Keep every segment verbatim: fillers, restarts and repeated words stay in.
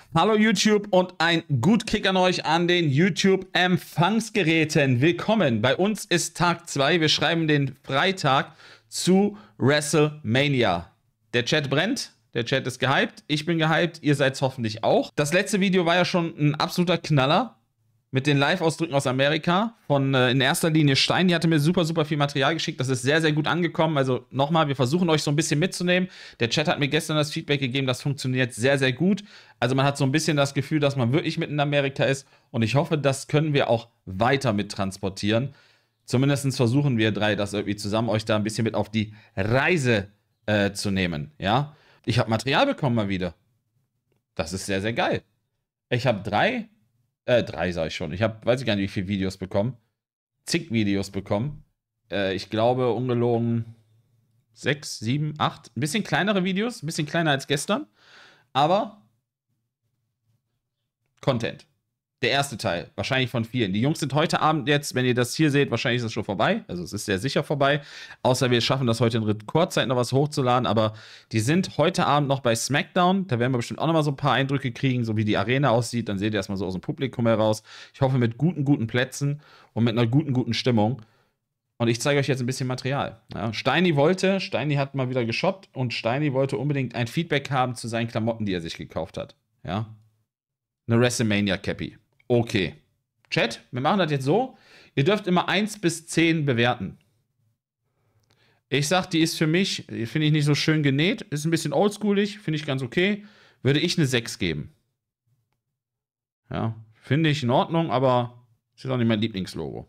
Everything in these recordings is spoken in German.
Hallo YouTube und ein gut Kick an euch an den YouTube-Empfangsgeräten. Willkommen, bei uns ist Tag zwei, wir schreiben den Freitag zu WrestleMania. Der Chat brennt, der Chat ist gehypt, ich bin gehypt, ihr seid hoffentlich auch. Das letzte Video war ja schon ein absoluter Knaller mit den Live-Ausdrücken aus Amerika von äh, in erster Linie Stein. Die hatte mir super, super viel Material geschickt. Das ist sehr, sehr gut angekommen. Also nochmal, wir versuchen euch so ein bisschen mitzunehmen. Der Chat hat mir gestern das Feedback gegeben, das funktioniert sehr, sehr gut. Also man hat so ein bisschen das Gefühl, dass man wirklich mitten in Amerika ist. Und ich hoffe, das können wir auch weiter mit transportieren. Zumindest versuchen wir drei, das irgendwie zusammen euch da ein bisschen mit auf die Reise äh, zu nehmen. Ja, ich habe Material bekommen mal wieder. Das ist sehr, sehr geil. Ich habe drei Äh, drei sag ich schon. Ich habe, weiß ich gar nicht, wie viele Videos bekommen. Zig Videos bekommen. Äh, ich glaube, ungelogen sechs, sieben, acht. Ein bisschen kleinere Videos, ein bisschen kleiner als gestern. Aber Content. Der erste Teil, wahrscheinlich von vielen. Die Jungs sind heute Abend jetzt, wenn ihr das hier seht, wahrscheinlich ist es schon vorbei. Also es ist sehr sicher vorbei. Außer wir schaffen das heute in Rekordzeit noch was hochzuladen. Aber die sind heute Abend noch bei SmackDown. Da werden wir bestimmt auch noch mal so ein paar Eindrücke kriegen, so wie die Arena aussieht. Dann seht ihr erstmal so aus dem Publikum heraus. Ich hoffe mit guten, guten Plätzen und mit einer guten, guten Stimmung. Und ich zeige euch jetzt ein bisschen Material. Ja, Steini wollte, Steini hat mal wieder geshoppt und Steini wollte unbedingt ein Feedback haben zu seinen Klamotten, die er sich gekauft hat. Ja. Eine WrestleMania-Cappy. Okay. Chat, wir machen das jetzt so. Ihr dürft immer eins bis zehn bewerten. Ich sag, die ist für mich, finde ich nicht so schön genäht. Ist ein bisschen oldschoolig, finde ich ganz okay. Würde ich eine sechs geben. Ja, finde ich in Ordnung, aber ist auch nicht mein Lieblingslogo.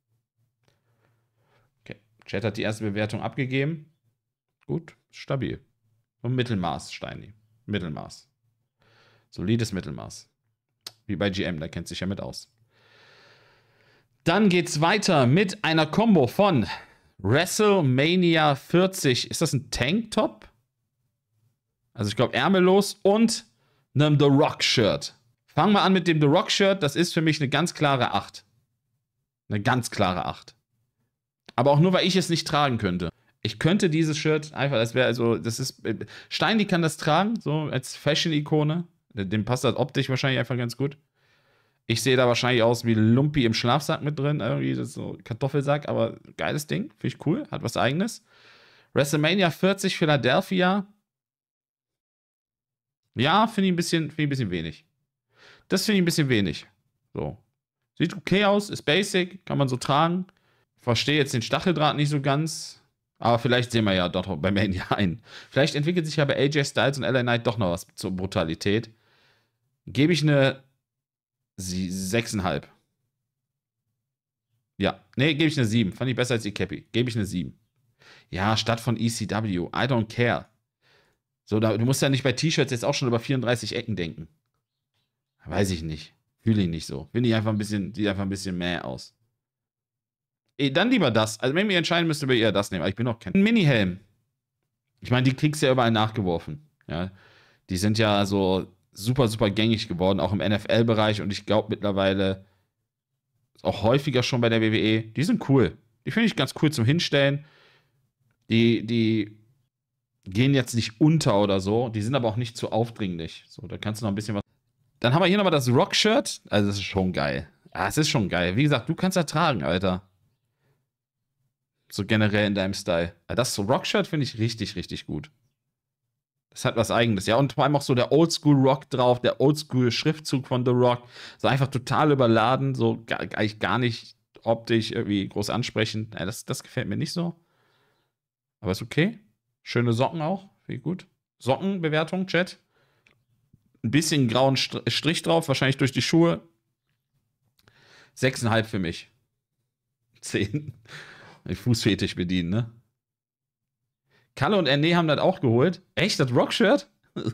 Okay, Chat hat die erste Bewertung abgegeben. Gut, stabil. Und Mittelmaß, Steini. Mittelmaß. Solides Mittelmaß. Wie bei G M, der kennt sich ja mit aus. Dann geht's weiter mit einer Combo von WrestleMania vierzig. Ist das ein Tanktop? Also ich glaube ärmellos und einem The Rock Shirt. Fangen wir an mit dem The Rock Shirt. Das ist für mich eine ganz klare acht. Eine ganz klare acht. Aber auch nur, weil ich es nicht tragen könnte. Ich könnte dieses Shirt einfach, das wäre also, das ist, Stein, die kann das tragen, so als Fashion-Ikone. Dem passt das optisch wahrscheinlich einfach ganz gut. Ich sehe da wahrscheinlich aus wie Lumpi im Schlafsack mit drin. Irgendwie das ist so Kartoffelsack, aber geiles Ding. Finde ich cool. Hat was Eigenes. WrestleMania vierzig Philadelphia. Ja, finde ich, ein bisschen, find ich ein bisschen wenig. Das finde ich ein bisschen wenig. So. Sieht okay aus, ist basic, kann man so tragen. Verstehe jetzt den Stacheldraht nicht so ganz. Aber vielleicht sehen wir ja doch bei Mania ein. Vielleicht entwickelt sich ja bei A J Styles und L A Knight doch noch was zur Brutalität. Gebe ich eine sechs Komma fünf. Ja, nee, gebe ich eine sieben. Fand ich besser als die Cappy. Gebe ich eine sieben. Ja, statt von E C W. I don't care. So, da, du musst ja nicht bei T-Shirts jetzt auch schon über vierunddreißig Ecken denken. Weiß ich nicht. Fühle ich nicht so. Finde ich einfach ein bisschen, sieht einfach ein bisschen mäh aus. Dann lieber das. Also, wenn ihr entscheiden müsst, über eher das nehmen. Aber ich bin auch kein Mini-Helm. Ich meine, die kriegst du ja überall nachgeworfen. Ja, die sind ja so super, super gängig geworden, auch im N F L-Bereich. Und ich glaube mittlerweile auch häufiger schon bei der W W E. Die sind cool. Die finde ich ganz cool zum Hinstellen. Die, die gehen jetzt nicht unter oder so. Die sind aber auch nicht zu aufdringlich. So, da kannst du noch ein bisschen was. Dann haben wir hier nochmal das Rock-Shirt. Also, das ist schon geil. Ah, es ist schon geil. Wie gesagt, du kannst das tragen, Alter. So generell in deinem Style. Das Rock-Shirt finde ich richtig, richtig gut. Das hat was Eigenes. Ja, und vor allem auch so der Oldschool-Rock drauf, der Oldschool-Schriftzug von The Rock. So einfach total überladen, so gar, eigentlich gar nicht optisch irgendwie groß ansprechend. Ja, das, das gefällt mir nicht so. Aber ist okay. Schöne Socken auch. Wie gut. Sockenbewertung, Chat. Ein bisschen grauen Strich drauf, wahrscheinlich durch die Schuhe. sechs Komma fünf für mich. zehn. Den Fußfetisch bedienen, ne? Kalle und Erne haben das auch geholt. Echt, das Rock-Shirt?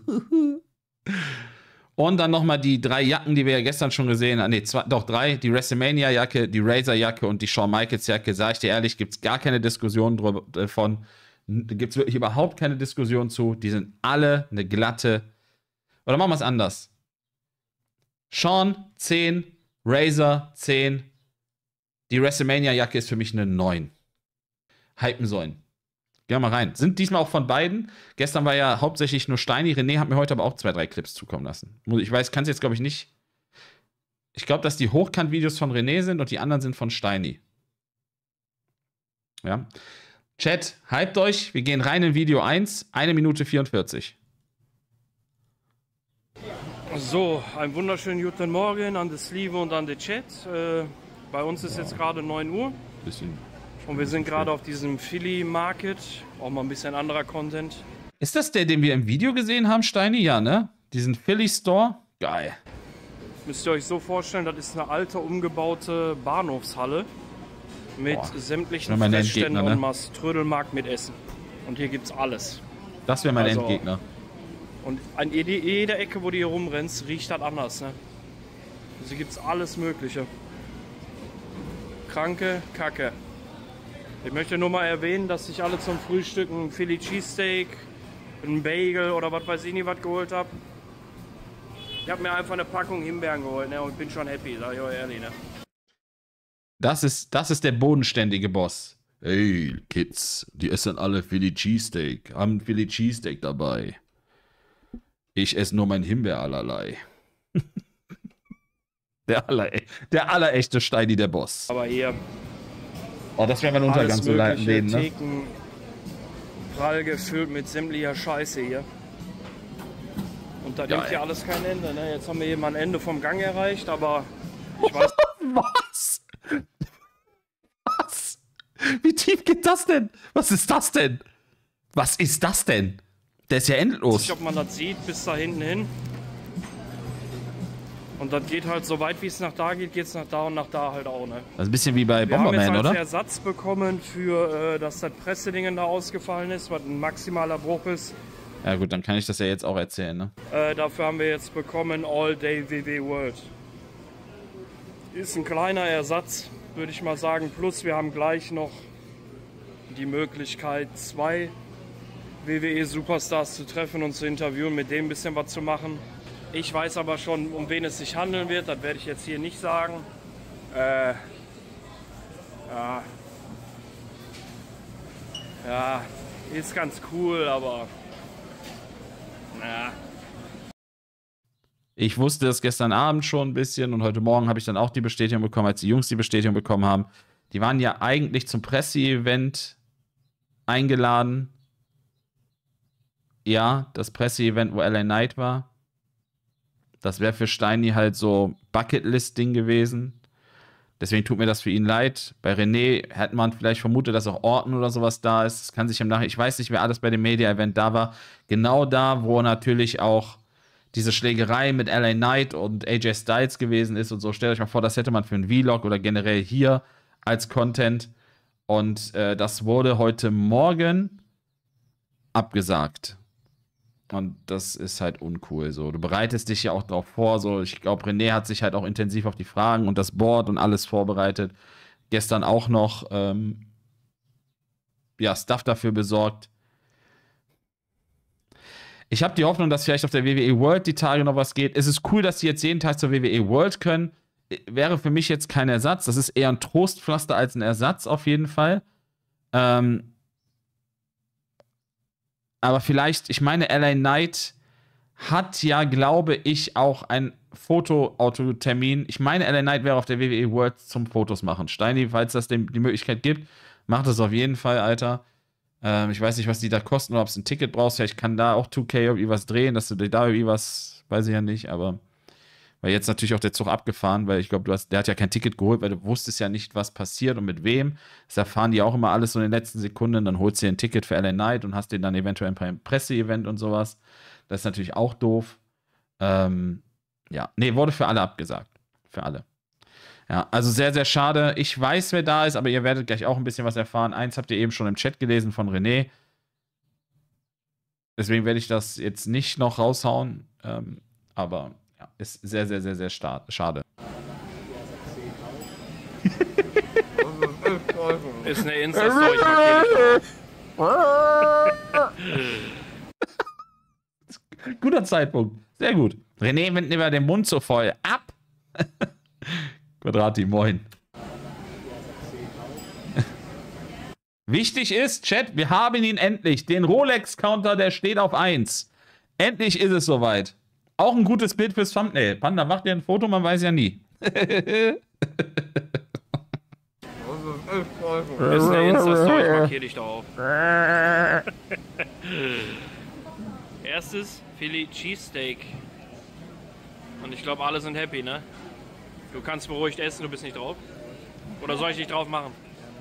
Und dann nochmal die drei Jacken, die wir ja gestern schon gesehen haben. Ne, doch drei. Die WrestleMania-Jacke, die Razor-Jacke und die Shawn Michaels-Jacke. Sag ich dir ehrlich, gibt es gar keine Diskussion davon. Da gibt es wirklich überhaupt keine Diskussion zu. Die sind alle eine glatte. Oder machen wir es anders. Shawn, zehn. Razor, zehn. Die WrestleMania-Jacke ist für mich eine neun. Hypen sollen. Geh mal rein. Sind diesmal auch von beiden. Gestern war ja hauptsächlich nur Steini. René hat mir heute aber auch zwei, drei Clips zukommen lassen. Ich weiß, kann es jetzt, glaube ich, nicht. Ich glaube, dass die Hochkant-Videos von René sind und die anderen sind von Steini. Ja. Chat, hypt euch. Wir gehen rein in Video eins. eine Minute vierundvierzig. So, einen wunderschönen guten Morgen an das Liebe und an den Chat. Äh, bei uns ist jetzt gerade neun Uhr. Bisschen. Und wir sind gerade auf diesem Philly Market. Auch mal ein bisschen anderer Content. Ist das der, den wir im Video gesehen haben, Steini? Ja, ne? Diesen Philly Store? Geil. Müsst ihr euch so vorstellen, das ist eine alte, umgebaute Bahnhofshalle. Mit Boah, sämtlichen mein Fressständen Endgegner, ne? und Mast Trödelmarkt mit Essen. Und hier gibt's alles. Das wäre mein Also, Endgegner. Und an jeder Ecke, wo du hier rumrennst, riecht das anders, ne? Also gibt's alles Mögliche. Kranke Kacke. Ich möchte nur mal erwähnen, dass ich alle zum Frühstück ein Philly Cheesesteak, ein Bagel oder was weiß ich nicht was geholt habe. Ich habe mir einfach eine Packung Himbeeren geholt, ne, und bin schon happy, sag ich euch ehrlich, ne. Das ist, das ist der bodenständige Boss. Hey, Kids, die essen alle Philly Cheesesteak. Haben Philly Cheesesteak dabei. Ich esse nur mein Himbeer allerlei. der, aller, der allerechte Steini, der Boss. Aber hier... Oh, das wäre mein Untergang zu leben, ne? Theken, prall gefüllt mit sämtlicher Scheiße hier. Und da nimmt hier alles kein Ende, ne? Jetzt haben wir hier mal ein Ende vom Gang erreicht, aber ich weiß... Was? Was? Wie tief geht das denn? Was ist das denn? Was ist das denn? Der ist ja endlos. Ich weiß nicht, ob man das sieht, bis da hinten hin. Und das geht halt so weit, wie es nach da geht, geht es nach da und nach da halt auch, ne? Das ist ein bisschen wie bei Wir Bomberman, haben jetzt als oder? Ersatz bekommen für, äh, dass das Pressedingen da ausgefallen ist, was ein maximaler Bruch ist. Ja gut, dann kann ich das ja jetzt auch erzählen, ne? Äh, dafür haben wir jetzt bekommen All Day W W World. Ist ein kleiner Ersatz, würde ich mal sagen. Plus wir haben gleich noch die Möglichkeit, zwei W W E-Superstars zu treffen und zu interviewen, mit denen ein bisschen was zu machen. Ich weiß aber schon, um wen es sich handeln wird. Das werde ich jetzt hier nicht sagen. Äh, ja. Ja, ist ganz cool, aber... Na. Ich wusste das gestern Abend schon ein bisschen und heute Morgen habe ich dann auch die Bestätigung bekommen, als die Jungs die Bestätigung bekommen haben. Die waren ja eigentlich zum Presseevent eingeladen. Ja, das Presseevent, wo L A Knight war. Das wäre für Steini halt so Bucketlist-Ding gewesen. Deswegen tut mir das für ihn leid. Bei René hätte man vielleicht vermutet, dass auch Orton oder sowas da ist. Das kann sich im Nachhinein, ich weiß nicht, wer alles bei dem Media-Event da war. Genau da, wo natürlich auch diese Schlägerei mit L A Knight und A J Styles gewesen ist und so. Stellt euch mal vor, das hätte man für einen Vlog oder generell hier als Content. Und äh, das wurde heute Morgen abgesagt. Und das ist halt uncool. So. Du bereitest dich ja auch darauf vor. So. Ich glaube, René hat sich halt auch intensiv auf die Fragen und das Board und alles vorbereitet. Gestern auch noch ähm, ja, Stuff dafür besorgt. Ich habe die Hoffnung, dass vielleicht auf der W W E World die Tage noch was geht. Es ist cool, dass die jetzt jeden Tag zur W W E World können. Wäre für mich jetzt kein Ersatz. Das ist eher ein Trostpflaster als ein Ersatz auf jeden Fall. Ähm, Aber vielleicht, ich meine, L A Knight hat ja, glaube ich, auch einen Fotoautotermin. Ich meine, L A Knight wäre auf der W W E World zum Fotos machen. Steini, falls das dem die Möglichkeit gibt, macht das auf jeden Fall, Alter. Ähm, ich weiß nicht, was die da kosten oder ob es ein Ticket brauchst. Vielleicht kann da auch zwei K irgendwie was drehen, dass du da irgendwie was, weiß ich ja nicht, aber weil jetzt natürlich auch der Zug abgefahren, weil ich glaube, du hast, der hat ja kein Ticket geholt, weil du wusstest ja nicht, was passiert und mit wem. Das erfahren die auch immer alles so in den letzten Sekunden. Dann holst du dir ein Ticket für L A Knight und hast den dann eventuell beim Presseevent und sowas. Das ist natürlich auch doof. Ähm, ja, nee, wurde für alle abgesagt. Für alle. Ja, also sehr, sehr schade. Ich weiß, wer da ist, aber ihr werdet gleich auch ein bisschen was erfahren. Eins habt ihr eben schon im Chat gelesen von René. Deswegen werde ich das jetzt nicht noch raushauen. Ähm, aber ja, ist sehr, sehr, sehr, sehr schade. Ist eine Insta-Story, ich markiere dich. Guter Zeitpunkt. Sehr gut. René nimmt immer den Mund so voll ab. Quadrati, moin. Wichtig ist, Chat, wir haben ihn endlich. Den Rolex-Counter, der steht auf eins. Endlich ist es soweit. Auch ein gutes Bild fürs Thumbnail. Panda, macht dir ein Foto, man weiß ja nie. Das ist eine Insta-Story, ich markiere dich da auf. Erstes Philly Cheesesteak. Und ich glaube, alle sind happy, ne? Du kannst beruhigt essen, du bist nicht drauf. Oder soll ich dich drauf machen?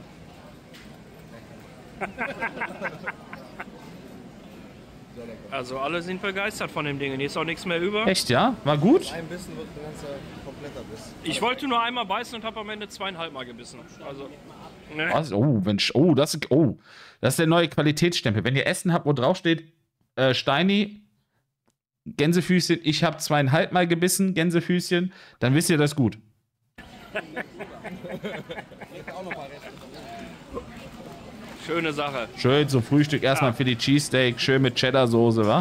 Also alle sind begeistert von dem Ding. Hier ist auch nichts mehr über. Echt, ja? War gut? Ein Bissen wird ein ganzer kompletter Biss. Ich wollte nur einmal beißen und habe am Ende zweieinhalb Mal gebissen. Also, ne? Was? Oh, Mensch, oh, das ist, oh, das ist der neue Qualitätsstempel. Wenn ihr Essen habt, wo drauf steht, äh, Steini, Gänsefüßchen, ich habe zweieinhalb Mal gebissen, Gänsefüßchen, dann wisst ihr das gut. Schöne Sache. Schön zum Frühstück erstmal für die Cheesesteak, schön mit Cheddar-Soße, wa?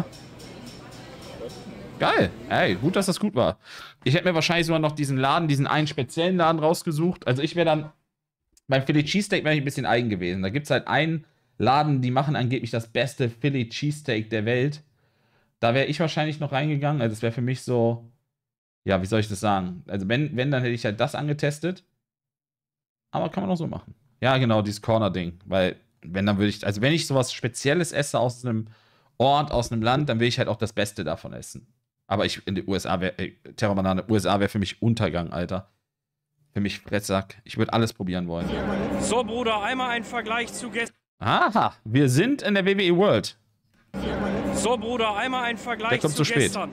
Geil. Ey, gut, dass das gut war. Ich hätte mir wahrscheinlich sogar noch diesen Laden, diesen einen speziellen Laden rausgesucht. Also ich wäre dann, beim Philly Cheesesteak wäre ich ein bisschen eigen gewesen. Da gibt es halt einen Laden, die machen angeblich das beste Philly Cheesesteak der Welt. Da wäre ich wahrscheinlich noch reingegangen. Also das wäre für mich so, ja, wie soll ich das sagen? Also wenn, wenn, dann hätte ich halt das angetestet. Aber kann man auch so machen. Ja, genau, dieses Corner-Ding. Weil, wenn, dann würde ich, also wenn ich sowas Spezielles esse aus einem Ort, aus einem Land, dann will ich halt auch das Beste davon essen. Aber ich, in den U S A wäre, äh, Terrorbanane, U S A wäre für mich Untergang, Alter. Für mich Frettsack. Ich würde alles probieren wollen. So, Bruder, einmal ein Vergleich zu gestern. Aha, wir sind in der W W E World. So, Bruder, einmal ein Vergleich Der kommt zu zu spät. gestern.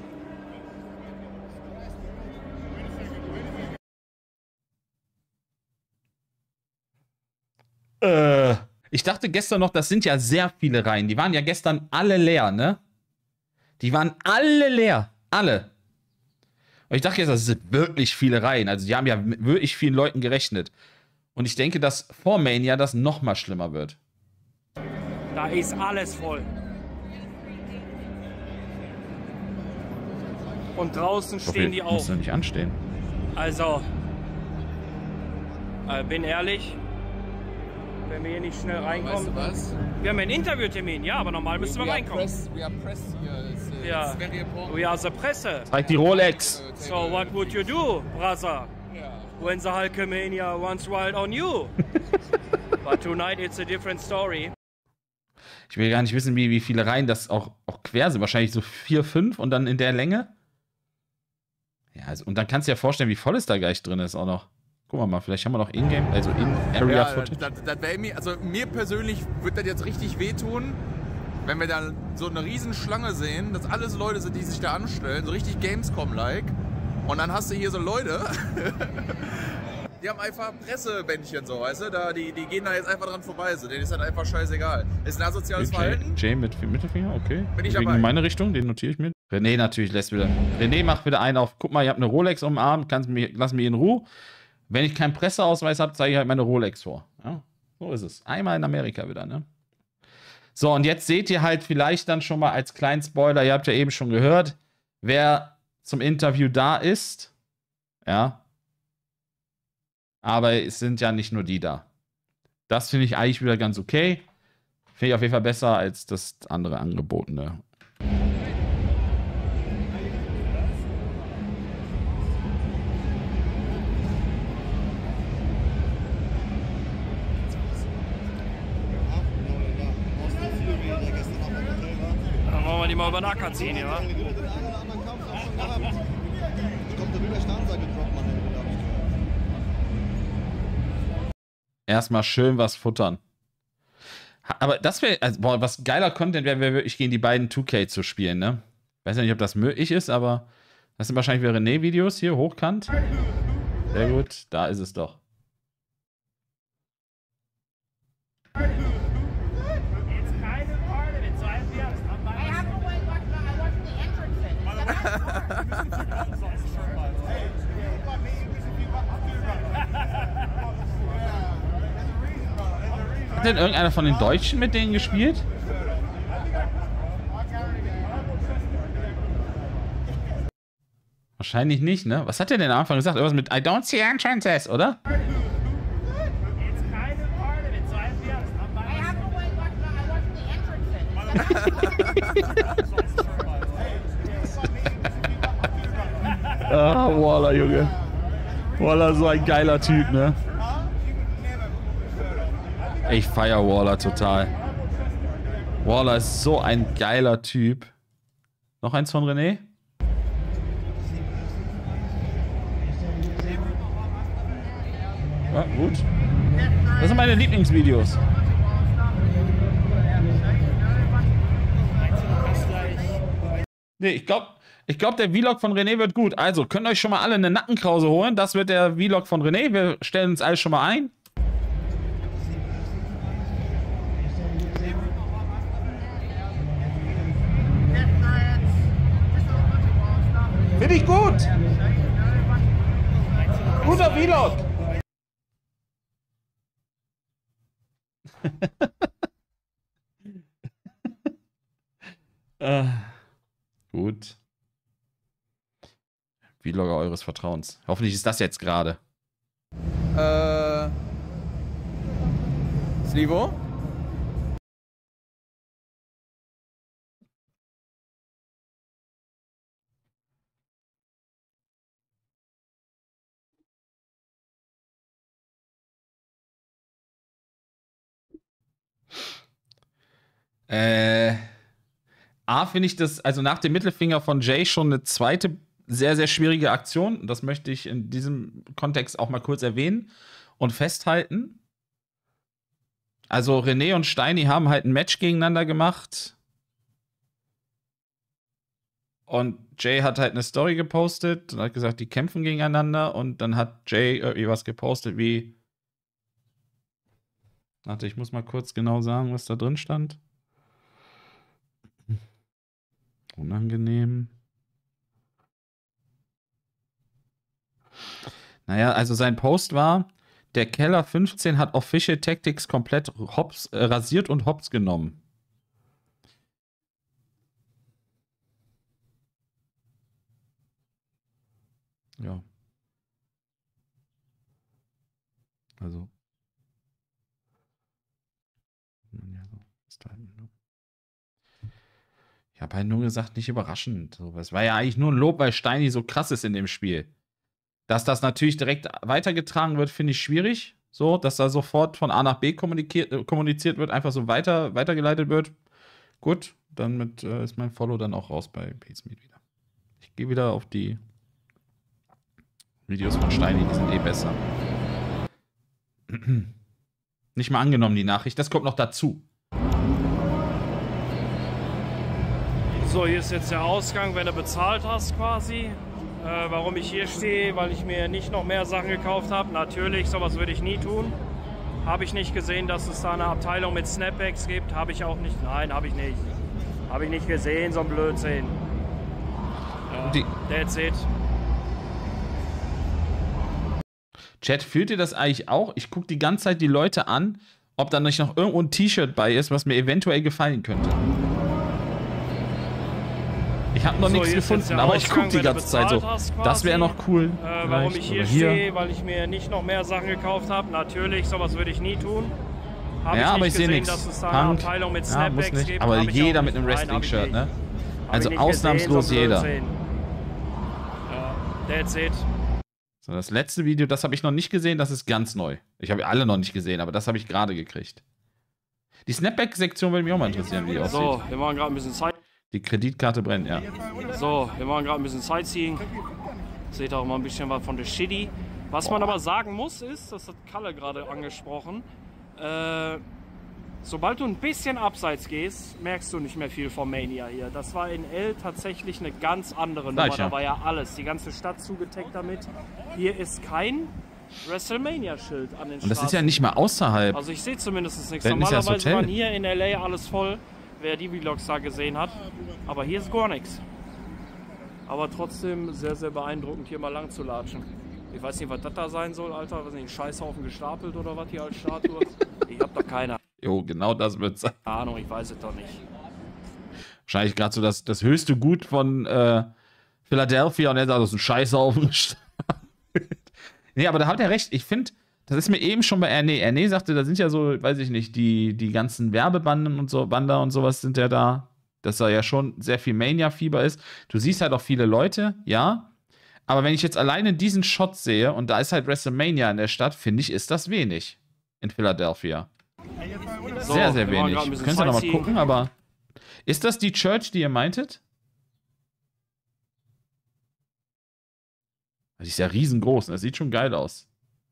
Äh, ich dachte gestern noch, das sind ja sehr viele Reihen. Die waren ja gestern alle leer, ne? Die waren alle leer. Alle. Und ich dachte jetzt, das sind wirklich viele Reihen. Also die haben ja mit wirklich vielen Leuten gerechnet. Und ich denke, dass vor Mania das noch mal schlimmer wird. Da ist alles voll. Und draußen stehen die auch. Muss doch nicht anstehen. Also, äh, bin ehrlich, wenn wir hier nicht schnell reinkommen. Weißt du was? Wir haben einen Interviewtermin, ja, aber normal müssen wir We are reinkommen. press, we are press here. It's, uh, Ja, it's very important. we are the Presse. Zeig die Rolex. So what would you do, brother? Yeah. When the Hulkamania runs wild on you? But tonight it's a different story. Ich will gar nicht wissen, wie, wie viele Reihen das auch, auch quer sind. Wahrscheinlich so vier, fünf und dann in der Länge. Ja, also, und dann kannst du dir ja vorstellen, wie voll es da gleich drin ist auch noch. Guck mal, mal vielleicht haben wir noch Ingame, also In-Area-Footage. Ja, das, das wäre mir, also mir persönlich wird das jetzt richtig wehtun, wenn wir dann so eine Riesenschlange sehen, dass alles Leute sind, die sich da anstellen, so richtig Gamescom-like. Und dann hast du hier so Leute, die haben einfach Pressebändchen, so, weißt du, da, die, die gehen da jetzt einfach dran vorbei, so, denen ist halt einfach scheißegal. Ist ein asoziales Verhalten. Jay mit Mittelfinger, okay. Bin ich Wegen dabei. in meine Richtung, den notiere ich mit. René natürlich lässt wieder. René macht wieder einen auf, guck mal, ihr habt eine Rolex um den Arm, kannst mir, lass mich in Ruhe. Wenn ich keinen Presseausweis habe, zeige ich halt meine Rolex vor. Ja, so ist es. Einmal in Amerika wieder, ne? So, und jetzt seht ihr halt vielleicht dann schon mal als kleinen Spoiler, ihr habt ja eben schon gehört, wer zum Interview da ist. Ja. Aber es sind ja nicht nur die da. Das finde ich eigentlich wieder ganz okay. Finde ich auf jeden Fall besser als das andere angebotene. Dann wollen wir die mal über den Acker ziehen, ja? Erstmal schön was futtern. Aber das wäre, also, boah, was geiler Content wäre, wär wirklich gegen die beiden zwei K zu spielen, ne? Weiß ja nicht, ob das möglich ist, aber das sind wahrscheinlich wieder René-Videos hier, hochkant. Sehr gut, da ist es doch. Hat denn irgendeiner von den Deutschen mit denen gespielt? Wahrscheinlich nicht, ne? Was hat der denn am Anfang gesagt? Irgendwas mit I don't see entrances, oder? It's kind of part of it, so I have to be honest. I'm by myself. Ah, Waller, Junge. Waller, so ein geiler Typ, ne? Ich feier Waller total. Waller ist so ein geiler Typ. Noch eins von René? Ja, gut. Das sind meine Lieblingsvideos. Nee, ich glaube, ich glaub, der Vlog von René wird gut. Also, könnt ihr euch schon mal alle eine Nackenkrause holen. Das wird der Vlog von René. Wir stellen uns alles schon mal ein. Finde ich gut. Guter Vlog. äh, gut. Vlogger eures Vertrauens. Hoffentlich ist das jetzt gerade. Äh. Slivo? Äh, A, finde ich das, also nach dem Mittelfinger von Jay schon eine zweite sehr, sehr schwierige Aktion. Das möchte ich in diesem Kontext auch mal kurz erwähnen und festhalten. Also René und Steini haben halt ein Match gegeneinander gemacht. Und Jay hat halt eine Story gepostet und hat gesagt, die kämpfen gegeneinander. Und dann hat Jay irgendwie was gepostet wie... Warte, ich muss mal kurz genau sagen, was da drin stand. Unangenehm. Naja, also sein Post war, der Keller fünfzehn hat Official Tactics komplett hops, äh, rasiert und hops genommen. Ja. Also. Ja, so ist halt, ne? Ich habe halt nur gesagt, nicht überraschend. Es war ja eigentlich nur ein Lob, weil Steini so krass ist in dem Spiel. Dass das natürlich direkt weitergetragen wird, finde ich schwierig. So, dass da sofort von A nach B kommuniziert, kommuniziert wird, einfach so weiter, weitergeleitet wird. Gut, damit äh, ist mein Follow dann auch raus bei Pizmeet wieder. Ich gehe wieder auf die Videos von Steini, die sind eh besser. Nicht mal angenommen, die Nachricht. Das kommt noch dazu. So, hier ist jetzt der Ausgang, wenn du bezahlt hast quasi. Äh, warum ich hier stehe, weil ich mir nicht noch mehr Sachen gekauft habe. Natürlich, sowas würde ich nie tun. Habe ich nicht gesehen, dass es da eine Abteilung mit Snapbacks gibt. Habe ich auch nicht. Nein, habe ich nicht. Habe ich nicht gesehen, so ein Blödsinn. Ja, die that's it. Chat, fühlt ihr das eigentlich auch? Ich gucke die ganze Zeit die Leute an, ob da nicht noch irgendwo ein T-Shirt bei ist, was mir eventuell gefallen könnte. Ich habe noch so, nichts gefunden, aber ich gucke die ganze Zeit so. Hast, das wäre noch cool. Äh, warum ich hier, hier stehe, weil ich mir nicht noch mehr Sachen gekauft habe. Natürlich, sowas würde ich nie tun. Hab ja, ich aber ich sehe nichts. Dass es da eine Abteilung mit ja, muss nicht. Gibt, aber jeder mit einem Wrestling-Shirt, ne? Also ausnahmslos gesehen, so jeder. Ja, that's it. So, das letzte Video, das habe ich noch nicht gesehen, das ist ganz neu. Ich habe alle noch nicht gesehen, aber das habe ich gerade gekriegt. Die Snapback-Sektion würde mich auch mal interessieren, wie die aussieht. So, wir machen gerade ein bisschen Zeit. Die Kreditkarte brennt, ja. So, wir machen gerade ein bisschen Sightseeing. Seht auch mal ein bisschen was von der Shitty. Was man aber sagen muss, ist, das hat Kalle gerade angesprochen, äh, sobald du ein bisschen abseits gehst, merkst du nicht mehr viel vom Mania hier. Das war in L tatsächlich eine ganz andere Nummer. Gleich, ja. Da war ja alles, die ganze Stadt zugetaggt damit. Hier ist kein WrestleMania-Schild an den Straßen. Und das ist ja nicht mal außerhalb. Also ich sehe zumindest nichts. Dann ist ja das Normalerweise Hotel. waren hier in L A alles voll, wer die Vlogs da gesehen hat. Aber hier ist gar nichts. Aber trotzdem sehr, sehr beeindruckend, hier mal lang zu latschen. Ich weiß nicht, was das da sein soll, Alter. Was nicht, ein Scheißhaufen gestapelt oder was hier als Statue? Ich hab da keine Jo, genau das wird sein. Ahnung, ich weiß es doch nicht. Wahrscheinlich gerade so das, das höchste Gut von äh, Philadelphia und er sagt, das ist ein Scheißhaufen gestapelt. Nee, aber da hat er recht. Ich finde, Das ist mir eben schon bei Erne. Erne sagte, da sind ja so, weiß ich nicht, die, die ganzen Werbebanden und so, Bander und sowas sind ja da. Dass da ja schon sehr viel Mania-Fieber ist. Du siehst halt auch viele Leute, ja. Aber wenn ich jetzt alleine diesen Shot sehe und da ist halt WrestleMania in der Stadt, finde ich, ist das wenig in Philadelphia. So, Sehr, sehr wir waren wenig. gerade ein bisschen Könnt ihr nochmal Sightseeing. gucken, aber ist das die Church, die ihr meintet? Die ist ja riesengroß, das sieht schon geil aus.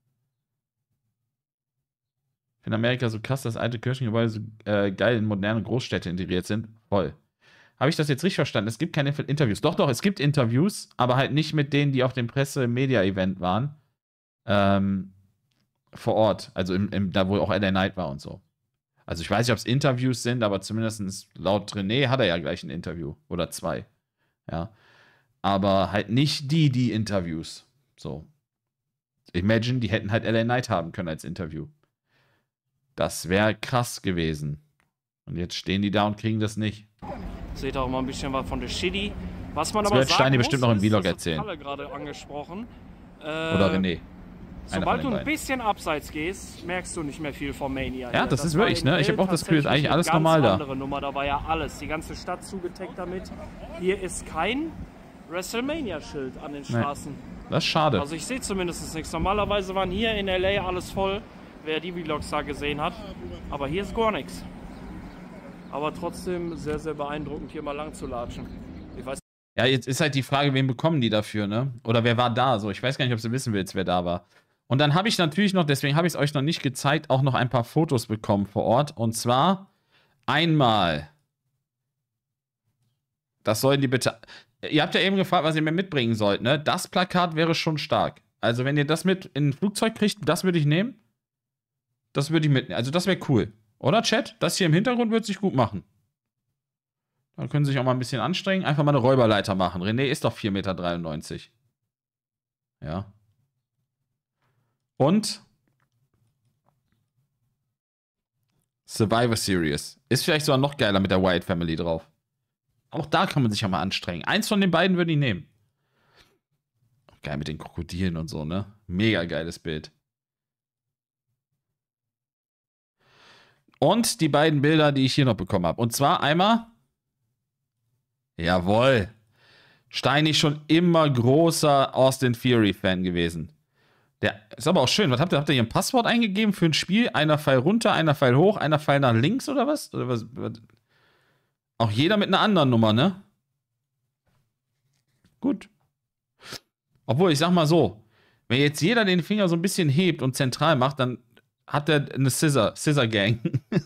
In Amerika so krass, dass alte Kirchengebäude so äh, geil in moderne Großstädte integriert sind. Voll. Habe ich das jetzt richtig verstanden? Es gibt keine Interviews. Doch, doch, es gibt Interviews, aber halt nicht mit denen, die auf dem Presse-Media-Event waren. Ähm, vor Ort. Also im, im, da, wo auch L A Knight war und so. Also ich weiß nicht, ob es Interviews sind, aber zumindest laut René hat er ja gleich ein Interview. Oder zwei. Ja. Aber halt nicht die, die Interviews. So. Imagine, die hätten halt L A Knight haben können als Interview. Das wäre krass gewesen. Und jetzt stehen die da und kriegen das nicht. Seht auch mal ein bisschen was von der Shitty. Was man Das aber wird sagen Steini muss, bestimmt noch im ist, Vlog das hat erzählen. Kalle gerade angesprochen. Äh, Oder René. Sobald du von den ein beiden. bisschen abseits gehst, merkst du nicht mehr viel vom Mania. Ja, hier. das ist war wirklich, in ne? Ich L habe auch das Gefühl, ist eigentlich tatsächlich eine alles ganz normal da. andere Nummer. Da war ja alles. Die ganze Stadt zugeteckt damit. Hier ist kein WrestleMania-Schild an den Straßen. Das ist schade. Also ich sehe zumindest nichts. Normalerweise waren hier in L A alles voll, wer die Vlogs da gesehen hat. Aber hier ist gar nichts. Aber trotzdem sehr, sehr beeindruckend, hier mal lang zu latschen. Ich weiß Ja, jetzt ist halt die Frage, wen bekommen die dafür, ne? Oder wer war da? So, ich weiß gar nicht, ob du wissen willst, wer da war. Und dann habe ich natürlich noch, deswegen habe ich es euch noch nicht gezeigt, auch noch ein paar Fotos bekommen vor Ort. Und zwar einmal. Das sollen die bitte. Ihr habt ja eben gefragt, was ihr mir mitbringen sollt, ne? Das Plakat wäre schon stark. Also, wenn ihr das mit in ein Flugzeug kriegt, das würde ich nehmen. Das würde ich mitnehmen. Also, das wäre cool. Oder, Chat? Das hier im Hintergrund wird sich gut machen. Da können sie sich auch mal ein bisschen anstrengen. Einfach mal eine Räuberleiter machen. René ist doch vier Meter dreiundneunzig. Ja. Und Survivor Series. Ist vielleicht sogar noch geiler mit der Wyatt Family drauf. Auch da kann man sich ja mal anstrengen. Eins von den beiden würde ich nehmen. Geil mit den Krokodilen und so, ne? Mega geiles Bild. Und die beiden Bilder, die ich hier noch bekommen habe. Und zwar einmal. Jawohl. Steini schon immer großer Austin Theory-Fan gewesen. Der ist aber auch schön. Was habt ihr? Habt ihr hier ein Passwort eingegeben für ein Spiel? Einer Pfeil runter, einer Pfeil hoch, einer Pfeil nach links oder was? Oder was? Auch jeder mit einer anderen Nummer, ne? Gut. Obwohl, ich sag mal so, wenn jetzt jeder den Finger so ein bisschen hebt und zentral macht, dann hat er eine Scissor, Scissor Gang.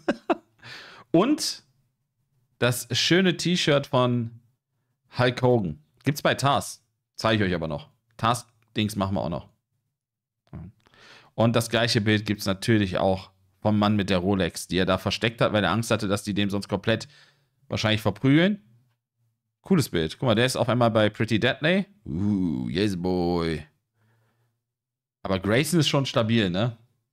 Und das schöne T-Shirt von Hulk Hogan. Gibt's bei Tars. Zeige ich euch aber noch. Tars-Dings machen wir auch noch. Und das gleiche Bild gibt's natürlich auch vom Mann mit der Rolex, die er da versteckt hat, weil er Angst hatte, dass die dem sonst komplett wahrscheinlich verprügeln. Cooles Bild. Guck mal, der ist auf einmal bei Pretty Deadly. Uh, yes boy. Aber Grayson ist schon stabil, ne?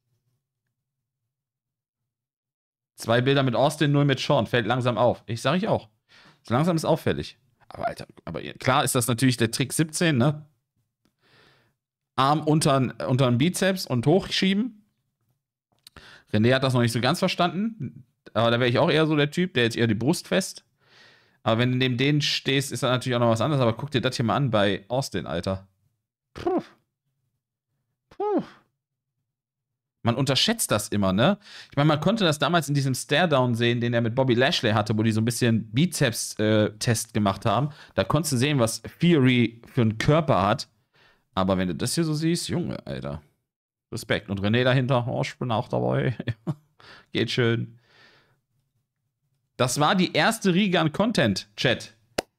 Zwei Bilder mit Austin, null mit Sean. Fällt langsam auf. Ich sage ich auch. So langsam ist auffällig. Aber Alter, aber klar ist das natürlich der Trick siebzehn, ne? Arm unter, unter den Bizeps und hochschieben. René hat das noch nicht so ganz verstanden. Aber da wäre ich auch eher so der Typ, der jetzt eher die Brust fest. Aber wenn du neben denen stehst, ist das natürlich auch noch was anderes. Aber guck dir das hier mal an bei Austin, Alter. Puh. Puh. Man unterschätzt das immer, ne? Ich meine, man konnte das damals in diesem Stare-Down sehen, den er mit Bobby Lashley hatte, wo die so ein bisschen Bizeps-Test äh, gemacht haben. Da konntest du sehen, was Theory für einen Körper hat. Aber wenn du das hier so siehst, Junge, Alter. Respekt. Und René dahinter, oh, ich bin auch dabei. Geht schön. Das war die erste Riege an Content, Chat.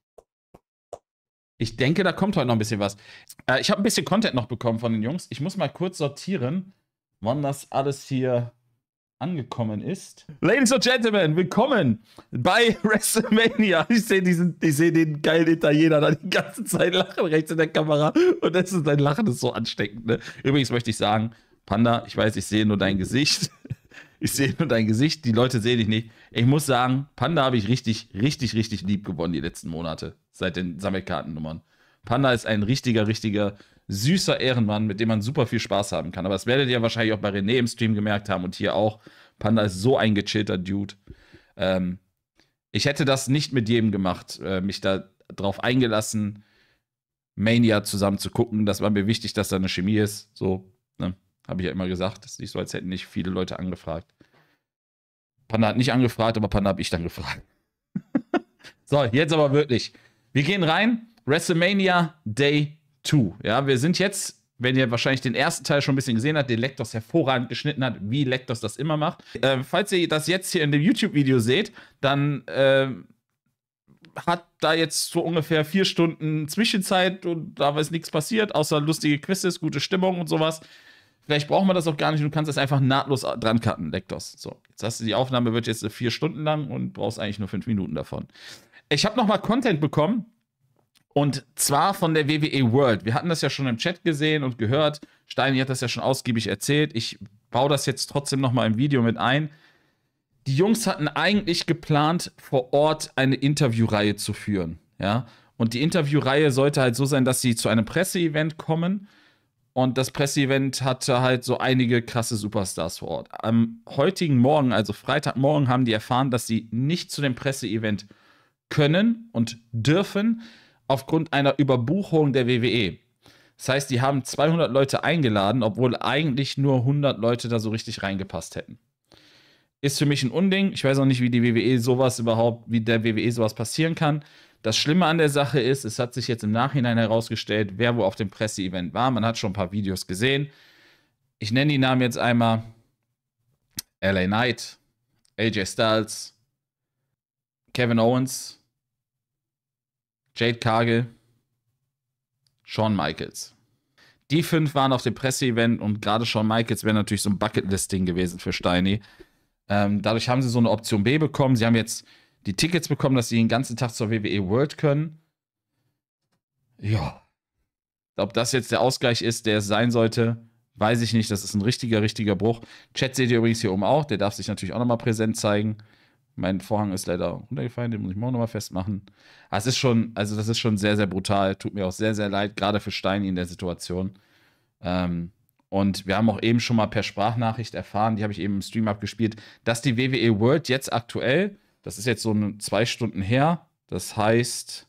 Ich denke, da kommt heute noch ein bisschen was. Äh, ich habe ein bisschen Content noch bekommen von den Jungs. Ich muss mal kurz sortieren, wann das alles hier angekommen ist. Ladies and Gentlemen, willkommen bei WrestleMania. Ich sehe diesen, ich sehe den geilen Italiener da die ganze Zeit lachen rechts in der Kamera. Und das ist, dein Lachen ist so ansteckend, ne? Übrigens möchte ich sagen, Panda, ich weiß, ich sehe nur dein Gesicht. Ich sehe nur dein Gesicht, die Leute sehen dich nicht. Ich muss sagen, Panda habe ich richtig, richtig, richtig lieb gewonnen die letzten Monate. Seit den Sammelkartennummern. Panda ist ein richtiger, richtiger, süßer Ehrenmann, mit dem man super viel Spaß haben kann. Aber das werdet ihr wahrscheinlich auch bei René im Stream gemerkt haben und hier auch. Panda ist so ein gechillter Dude. Ähm, ich hätte das nicht mit jedem gemacht, äh, mich da drauf eingelassen, Mania zusammen zu gucken. Das war mir wichtig, dass da eine Chemie ist. So, ne? Habe ich ja immer gesagt. Das ist nicht so, als hätten nicht viele Leute angefragt. Panda hat nicht angefragt, aber Panda habe ich dann gefragt. So, jetzt aber wirklich. Wir gehen rein. WrestleMania Day zwei. Ja, wir sind jetzt, wenn ihr wahrscheinlich den ersten Teil schon ein bisschen gesehen habt, den Lektos hervorragend geschnitten hat, wie Lektos das immer macht. Äh, falls ihr das jetzt hier in dem YouTube-Video seht, dann äh, hat da jetzt so ungefähr vier Stunden Zwischenzeit und da ist nichts passiert, außer lustige Quizzes, gute Stimmung und sowas. Vielleicht brauchen wir das auch gar nicht, du kannst das einfach nahtlos dran cutten, Lektos. So, jetzt hast du die Aufnahme, wird jetzt vier Stunden lang und brauchst eigentlich nur fünf Minuten davon. Ich habe nochmal Content bekommen und zwar von der W W E World. Wir hatten das ja schon im Chat gesehen und gehört. Steini hat das ja schon ausgiebig erzählt. Ich baue das jetzt trotzdem nochmal im Video mit ein. Die Jungs hatten eigentlich geplant, vor Ort eine Interviewreihe zu führen. Ja? Und die Interviewreihe sollte halt so sein, dass sie zu einem Presseevent kommen. Und das Presseevent hatte halt so einige krasse Superstars vor Ort. Am heutigen Morgen, also Freitagmorgen, haben die erfahren, dass sie nicht zu dem Presseevent können und dürfen aufgrund einer Überbuchung der W W E. Das heißt, die haben zweihundert Leute eingeladen, obwohl eigentlich nur hundert Leute da so richtig reingepasst hätten. Ist für mich ein Unding. Ich weiß auch nicht, wie die W W E sowas überhaupt, wie der W W E sowas passieren kann. Das Schlimme an der Sache ist, es hat sich jetzt im Nachhinein herausgestellt, wer wo auf dem Presseevent war. Man hat schon ein paar Videos gesehen. Ich nenne die Namen jetzt einmal: L A Knight, A J Styles, Kevin Owens, Jade Cargill, Shawn Michaels. Die fünf waren auf dem Presseevent und gerade Shawn Michaels wäre natürlich so ein Bucketlist-Ding gewesen für Steini. Ähm, dadurch haben sie so eine Option B bekommen. Sie haben jetzt die Tickets bekommen, dass sie den ganzen Tag zur W W E World können. Ja. Ob das jetzt der Ausgleich ist, der es sein sollte, weiß ich nicht. Das ist ein richtiger, richtiger Bruch. Chat seht ihr übrigens hier oben auch. Der darf sich natürlich auch nochmal präsent zeigen. Mein Vorhang ist leider runtergefallen, den muss ich morgen nochmal festmachen. Aber es ist schon, also das ist schon sehr, sehr brutal. Tut mir auch sehr, sehr leid, gerade für Steini in der Situation. Ähm, und wir haben auch eben schon mal per Sprachnachricht erfahren, die habe ich eben im Stream abgespielt, dass die W W E World jetzt aktuell, das ist jetzt so eine, zwei Stunden her, das heißt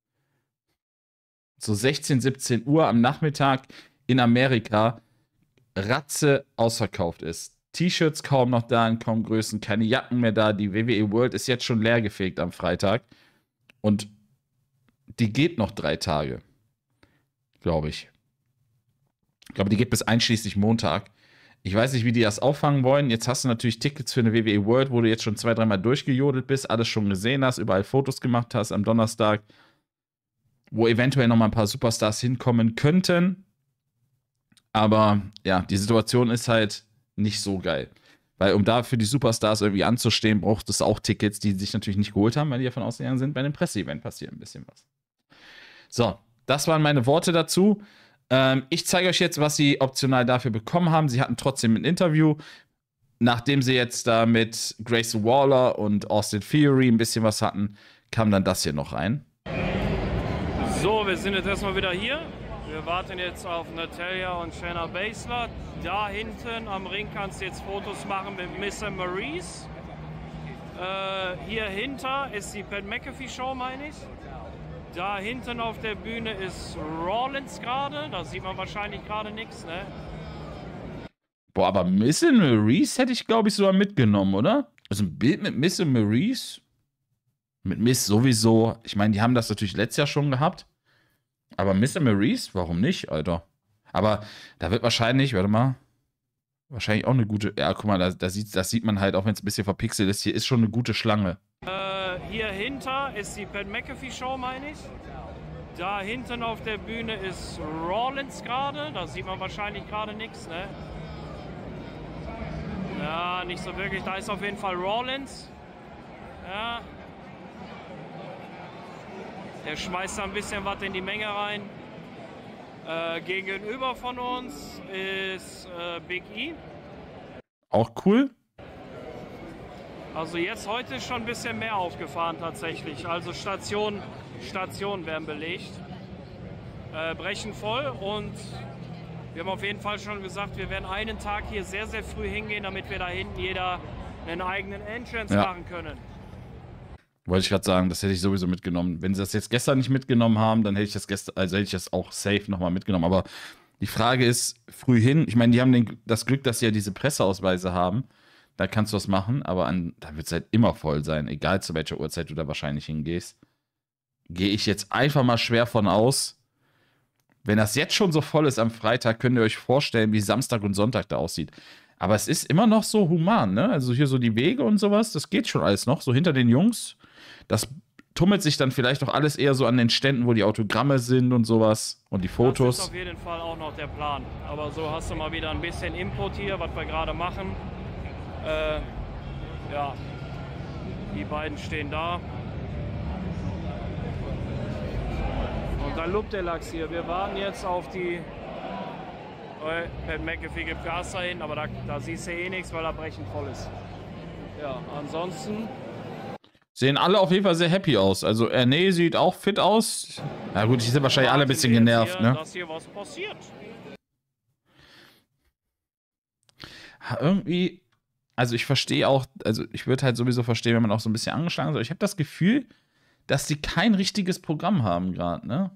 so sechzehn, siebzehn Uhr am Nachmittag in Amerika ratze ausverkauft ist. T-Shirts kaum noch da, in kaum Größen, keine Jacken mehr da. Die W W E World ist jetzt schon leergefegt am Freitag. Und die geht noch drei Tage. Glaube ich. Ich glaube, die geht bis einschließlich Montag. Ich weiß nicht, wie die das auffangen wollen. Jetzt hast du natürlich Tickets für eine W W E World, wo du jetzt schon zwei, dreimal durchgejodelt bist, alles schon gesehen hast, überall Fotos gemacht hast am Donnerstag, wo eventuell noch mal ein paar Superstars hinkommen könnten. Aber ja, die Situation ist halt nicht so geil. Weil um da für die Superstars irgendwie anzustehen, braucht es auch Tickets, die sich natürlich nicht geholt haben, weil die davon ausgegangen sind, bei einem Presseevent passiert ein bisschen was. So, das waren meine Worte dazu. Ähm, ich zeige euch jetzt, was sie optional dafür bekommen haben. Sie hatten trotzdem ein Interview. Nachdem sie jetzt da mit Grayson Waller und Austin Theory ein bisschen was hatten, kam dann das hier noch rein. So, wir sind jetzt erstmal wieder hier. Wir warten jetzt auf Natalya und Shayna Baszler. Da hinten am Ring kannst du jetzt Fotos machen mit Mister Maurice. Äh, hier hinter ist die Pat McAfee Show, meine ich. Da hinten auf der Bühne ist Rollins gerade. Da sieht man wahrscheinlich gerade nichts, ne? Boah, aber Mister Maurice hätte ich, glaube ich, sogar mitgenommen, oder? Also ein Bild mit Mister Maurice. Mit Miss sowieso. Ich meine, die haben das natürlich letztes Jahr schon gehabt. Aber Mister Maurice, warum nicht, Alter? Aber da wird wahrscheinlich, warte mal, wahrscheinlich auch eine gute, ja, guck mal, da, da sieht, das sieht man halt, auch wenn es ein bisschen verpixelt ist, hier ist schon eine gute Schlange. Äh, hier hinter ist die Pat McAfee Show, meine ich. Da hinten auf der Bühne ist Rollins gerade, da sieht man wahrscheinlich gerade nichts, ne? Ja, nicht so wirklich, da ist auf jeden Fall Rollins. Ja. Der schmeißt da ein bisschen was in die Menge rein. Äh, gegenüber von uns ist äh, Big E. Auch cool. Also jetzt heute ist schon ein bisschen mehr aufgefahren tatsächlich. Also Stationen Stationen werden belegt. äh, brechen voll und wir haben auf jeden Fall schon gesagt, wir werden einen Tag hier sehr, sehr früh hingehen, damit wir da hinten jeder einen eigenen Entrance ja. machen können. Wollte ich gerade sagen, das hätte ich sowieso mitgenommen. Wenn sie das jetzt gestern nicht mitgenommen haben, dann hätte ich das gestern, also hätte ich das auch safe nochmal mitgenommen. Aber die Frage ist, früh hin, ich meine, die haben den, das Glück, dass sie ja diese Presseausweise haben. Da kannst du was machen, aber an, da wird es halt immer voll sein, egal zu welcher Uhrzeit du da wahrscheinlich hingehst. Gehe ich jetzt einfach mal schwer von aus. Wenn das jetzt schon so voll ist am Freitag, könnt ihr euch vorstellen, wie Samstag und Sonntag da aussieht. Aber es ist immer noch so human, ne? Also hier so die Wege und sowas, das geht schon alles noch, so hinter den Jungs. Das tummelt sich dann vielleicht auch alles eher so an den Ständen, wo die Autogramme sind und sowas und die Fotos. Das ist auf jeden Fall auch noch der Plan. Aber so hast du mal wieder ein bisschen Input hier, was wir gerade machen. Äh, ja, die beiden stehen da. Und dann lupt der Lachs hier. Wir warten jetzt auf die... Oh, Pat McAfee gibt Gas dahin, aber da, da siehst du eh nichts, weil da brechend voll ist. Ja, ansonsten... Sehen alle auf jeden Fall sehr happy aus. Also Erne sieht auch fit aus. Na gut, die sind wahrscheinlich alle ein bisschen genervt, hier, ne? Dass hier was passiert. Irgendwie... Also ich verstehe auch, also ich würde halt sowieso verstehen, wenn man auch so ein bisschen angeschlagen ist, aber ich habe das Gefühl, dass die kein richtiges Programm haben gerade, ne?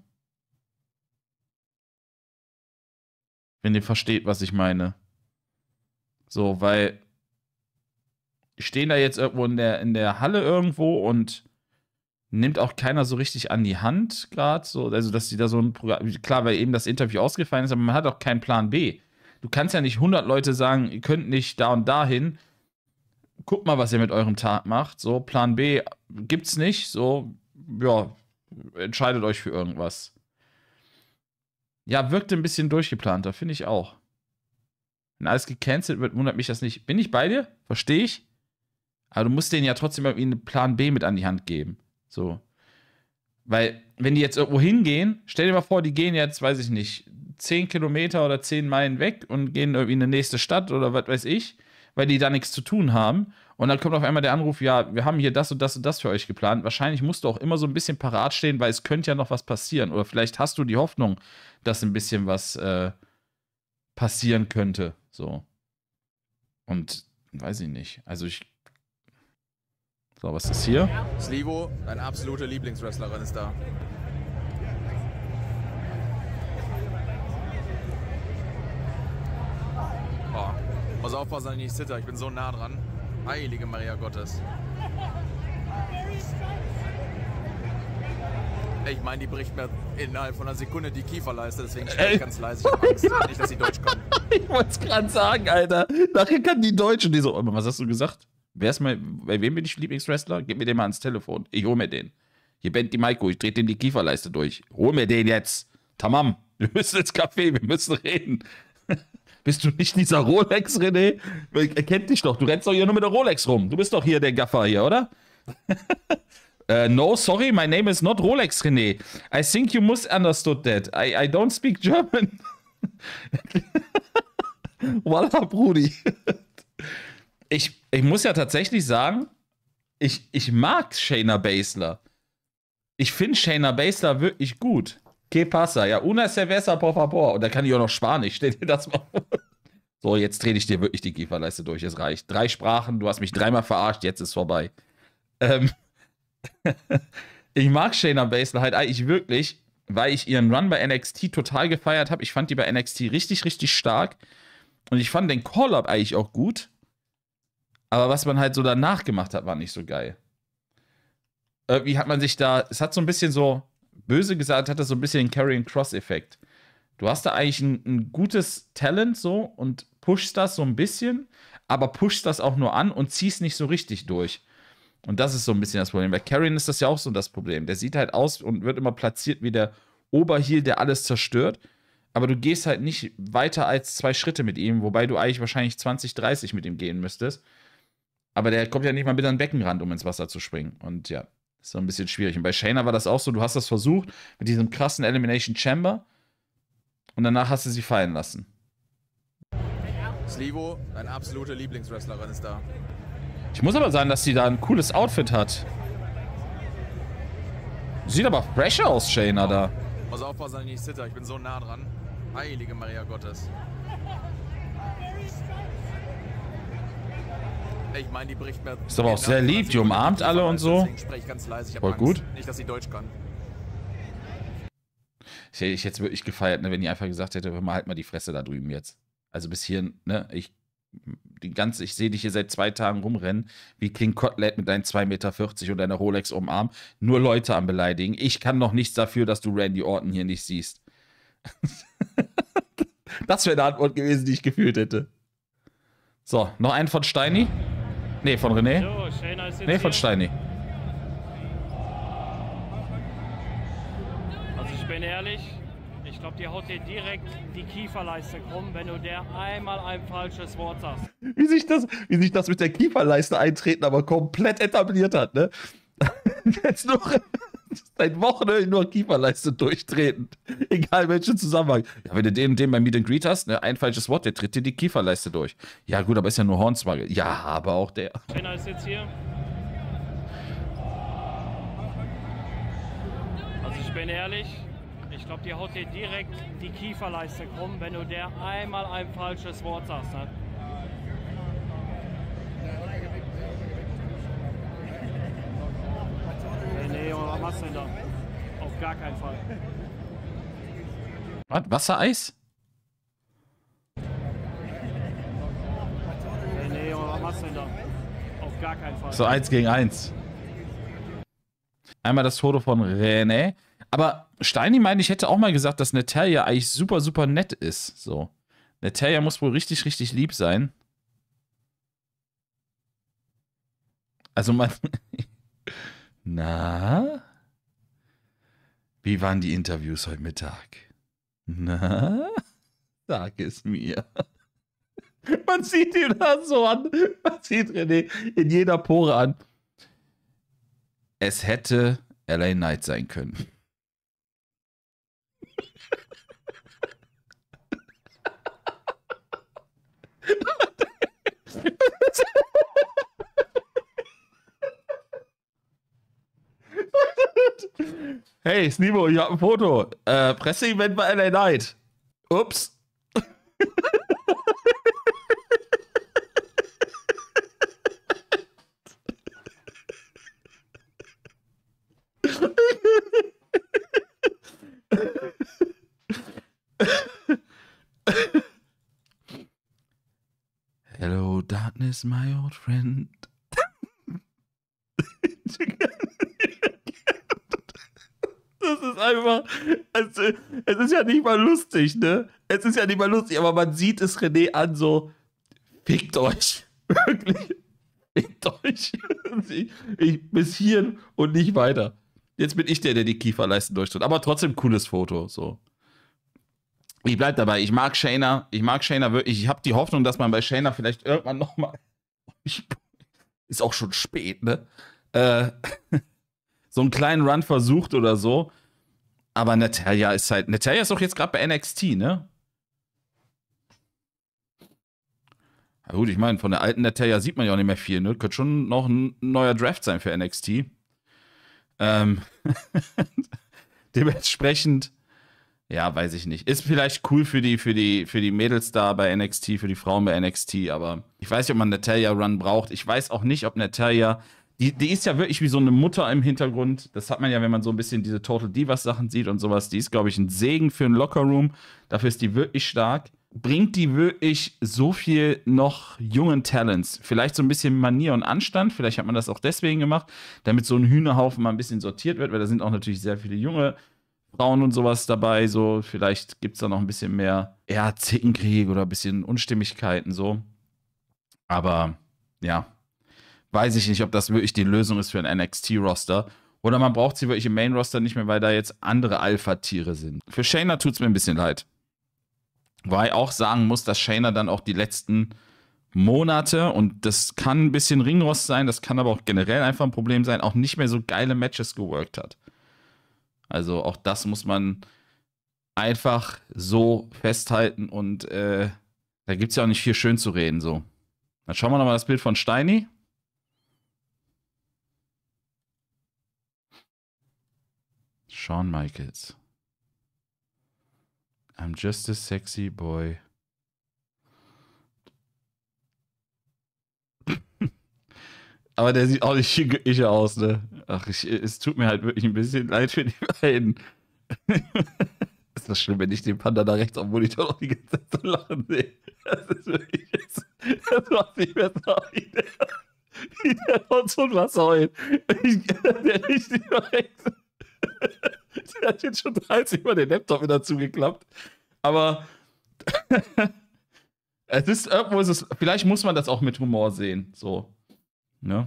Wenn ihr versteht, was ich meine. So, weil die stehen da jetzt irgendwo in der, in der Halle irgendwo und nimmt auch keiner so richtig an die Hand gerade, so, also dass die da so ein Programm, klar, weil eben das Interview ausgefallen ist, aber man hat auch keinen Plan B. Du kannst ja nicht hundert Leute sagen, ihr könnt nicht da und dahin. Guckt mal, was ihr mit eurem Tag macht. So, Plan B gibt's nicht. So, ja, entscheidet euch für irgendwas. Ja, wirkt ein bisschen durchgeplanter, finde ich auch. Wenn alles gecancelt wird, wundert mich das nicht. Bin ich bei dir? Verstehe ich. Aber du musst denen ja trotzdem irgendwie einen Plan B mit an die Hand geben. So. Weil, wenn die jetzt irgendwo hingehen, stell dir mal vor, die gehen jetzt, weiß ich nicht, zehn Kilometer oder zehn Meilen weg und gehen irgendwie in eine nächste Stadt oder was weiß ich, weil die da nichts zu tun haben. Und dann kommt auf einmal der Anruf, ja, wir haben hier das und das und das für euch geplant. Wahrscheinlich musst du auch immer so ein bisschen parat stehen, weil es könnte ja noch was passieren. Oder vielleicht hast du die Hoffnung, dass ein bisschen was äh, passieren könnte. So. Und weiß ich nicht. Also ich. So, was ist hier? Slivo, deine absolute Lieblingswrestlerin, ist da. Oh, muss aufpassen, dass ich nicht zitter. Ich bin so nah dran. Heilige Maria Gottes. Ich meine, die bricht mir innerhalb von einer Sekunde die Kieferleiste, deswegen stehe ich ganz leise. Ich habe Angst, nicht, dass die Deutsch kommen. Ich wollte es gerade sagen, Alter. Nachher kann die Deutschen, die so, oh, was hast du gesagt? Wer ist mein, bei wem bin ich Lieblingswrestler? Gib mir den mal ans Telefon. Ich hol mir den. Hier brennt die Maiko, ich dreh den die Kieferleiste durch. Hol mir den jetzt. Tamam, wir müssen ins Café, wir müssen reden. Bist du nicht dieser Rolex, René? Er kennt dich doch, du rennst doch hier nur mit der Rolex rum. Du bist doch hier der Gaffer hier, oder? uh, no, sorry, my name is not Rolex, René. I think you misunderstood that. I, I don't speak German. Voila, Brudi. Ich, ich muss ja tatsächlich sagen, ich, ich mag Shayna Baszler. Ich finde Shayna Baszler wirklich gut. Que pasa? Ja, una cerveza, por favor. Und da kann ich auch noch Spanisch. Stell dir das mal vor. So, jetzt dreh ich dir wirklich die Kieferleiste durch. Es reicht. Drei Sprachen, du hast mich dreimal verarscht, jetzt ist vorbei. Ähm ich mag Shayna Baszler halt eigentlich wirklich, weil ich ihren Run bei N X T total gefeiert habe. Ich fand die bei N X T richtig, richtig stark. Und ich fand den Call-Up eigentlich auch gut. Aber was man halt so danach gemacht hat, war nicht so geil. Irgendwie hat man sich da, es hat so ein bisschen so, böse gesagt, hat das so ein bisschen den Karrion-Cross-Effekt. Du hast da eigentlich ein, ein gutes Talent so und pushst das so ein bisschen, aber pushst das auch nur an und ziehst nicht so richtig durch. Und das ist so ein bisschen das Problem. Bei Karrion ist das ja auch so das Problem. Der sieht halt aus und wird immer platziert wie der Oberheel, der alles zerstört. Aber du gehst halt nicht weiter als zwei Schritte mit ihm, wobei du eigentlich wahrscheinlich zwanzig, dreißig mit ihm gehen müsstest. Aber der kommt ja nicht mal mit an den Beckenrand, um ins Wasser zu springen. Und ja, ist so ein bisschen schwierig. Und bei Shayna war das auch so, du hast das versucht mit diesem krassen Elimination Chamber und danach hast du sie fallen lassen. Slivo, deine absolute Lieblingswrestlerin, ist da. Ich muss aber sagen, dass sie da ein cooles Outfit hat. Sieht aber fresh aus, Shayna da. Muss aufpassen, dass ich nicht zitter. Ich bin so nah dran. Heilige Maria Gottes. Ich meine, die bricht mir... Ist aber auch sehr lieb, die umarmt alle und so. Ich spreche ganz leise, ich hab Voll Angst. gut. Nicht, dass sie Deutsch kann. Ich hätte ich jetzt wirklich gefeiert, ne, wenn die einfach gesagt hätte, hör mal, halt mal die Fresse da drüben jetzt. Also bis hierhin, ne, ich, die ganze, ich sehe dich hier seit zwei Tagen rumrennen, wie King Kotlet mit deinen zwei Meter vierzig und deiner Rolex um den Arm, nur Leute am Beleidigen. Ich kann noch nichts dafür, dass du Randy Orton hier nicht siehst. Das wäre eine Antwort gewesen, die ich gefühlt hätte. So, noch einen von Steini? Nee, von René? So, Shayna ist jetzt Nee, von hier. Steini. Also ich bin ehrlich, ich glaube, die haut dir direkt die Kieferleiste krumm, wenn du der einmal ein falsches Wort sagst. Wie sich das, wie sich das mit der Kieferleiste eintreten aber komplett etabliert hat, ne? Jetzt nur seit Wochen nur Kieferleiste durchtretend. Egal welchen Zusammenhang. Ja, wenn du den, den beim Meet and Greet hast, ne, ein falsches Wort, der tritt dir die Kieferleiste durch. Ja gut, aber ist ja nur Hornswoggle. Ja, aber auch der. Shayna ist jetzt hier. Also ich bin ehrlich, ich glaube, die haut dir direkt die Kieferleiste krumm, wenn du der einmal ein falsches Wort sagst. Ne? Nee, nee, was machst du denn da? Auf gar keinen Fall. Was? Wassereis? Nee, nee, was machst du denn da? Auf gar keinen Fall. So eins gegen eins. Einmal das Foto von René. Aber Steini meinte, ich hätte auch mal gesagt, dass Natalya eigentlich super, super nett ist. So. Natalya muss wohl richtig, richtig lieb sein. Also man. Na? Wie waren die Interviews heute Mittag? Na? Sag es mir. Man sieht ihn da so an. Man sieht René in jeder Pore an. Es hätte L A Knight sein können. Hey, Snivo, ich hab ein Foto. Äh, Presseevent bei L A Knight. Ups. Hello, darkness, my old friend. Das ist einfach, es, es ist ja nicht mal lustig, ne? Es ist ja nicht mal lustig, aber man sieht es René an, so, fickt euch. Wirklich, fickt euch. Ich, ich, bis hierhin und nicht weiter. Jetzt bin ich der, der die Kieferleisten durchtritt. Aber trotzdem cooles Foto, so. Ich bleib dabei, ich mag Shayna, ich mag Shayna wirklich, ich habe die Hoffnung, dass man bei Shayna vielleicht irgendwann nochmal, ist auch schon spät, ne? Äh, so einen kleinen Run versucht oder so. Aber Natalya ist halt, Natalya ist doch jetzt gerade bei N X T, ne? Na gut, ich meine, von der alten Natalya sieht man ja auch nicht mehr viel, ne? Könnte schon noch ein neuer Draft sein für N X T. Ähm, dementsprechend, ja, weiß ich nicht. Ist vielleicht cool für die, für die, für die Mädels da bei N X T, für die Frauen bei N X T, aber ich weiß nicht, ob man Natalya-Run braucht. Ich weiß auch nicht, ob Natalya, die, die ist ja wirklich wie so eine Mutter im Hintergrund. Das hat man ja, wenn man so ein bisschen diese Total Divas-Sachen sieht und sowas. Die ist, glaube ich, ein Segen für einen Lockerroom. Dafür ist die wirklich stark. Bringt die wirklich so viel noch jungen Talents? Vielleicht so ein bisschen Manier und Anstand. Vielleicht hat man das auch deswegen gemacht, damit so ein Hühnerhaufen mal ein bisschen sortiert wird, weil da sind auch natürlich sehr viele junge Frauen und sowas dabei. So, vielleicht gibt es da noch ein bisschen mehr ja, Zickenkrieg oder ein bisschen Unstimmigkeiten so. Aber ja, weiß ich nicht, ob das wirklich die Lösung ist für ein N X T-Roster. Oder man braucht sie wirklich im Main-Roster nicht mehr, weil da jetzt andere Alpha-Tiere sind. Für Shayna tut es mir ein bisschen leid. Weil ich auch sagen muss, dass Shayna dann auch die letzten Monate, und das kann ein bisschen Ringrost sein, das kann aber auch generell einfach ein Problem sein, auch nicht mehr so geile Matches geworkt hat. Also auch das muss man einfach so festhalten und äh, da gibt es ja auch nicht viel schön zu reden. So. Dann schauen wir nochmal das Bild von Steini. Shawn Michaels. I'm just a sexy boy. Aber der sieht auch nicht glücklich aus, ne? Ach, ich, es tut mir halt wirklich ein bisschen leid für die beiden. Ist das schlimm, wenn ich den Panda da rechts am Monitor noch die ganze Zeit so lachen sehe? Das ist wirklich jetzt, das macht nicht mehr so wie der, wie der von so ein Wasser heult. Der richtig rechts. Der hat jetzt schon dreißig Mal den Laptop wieder zugeklappt. Aber es ist irgendwo, ist es, vielleicht muss man das auch mit Humor sehen, so. Ne?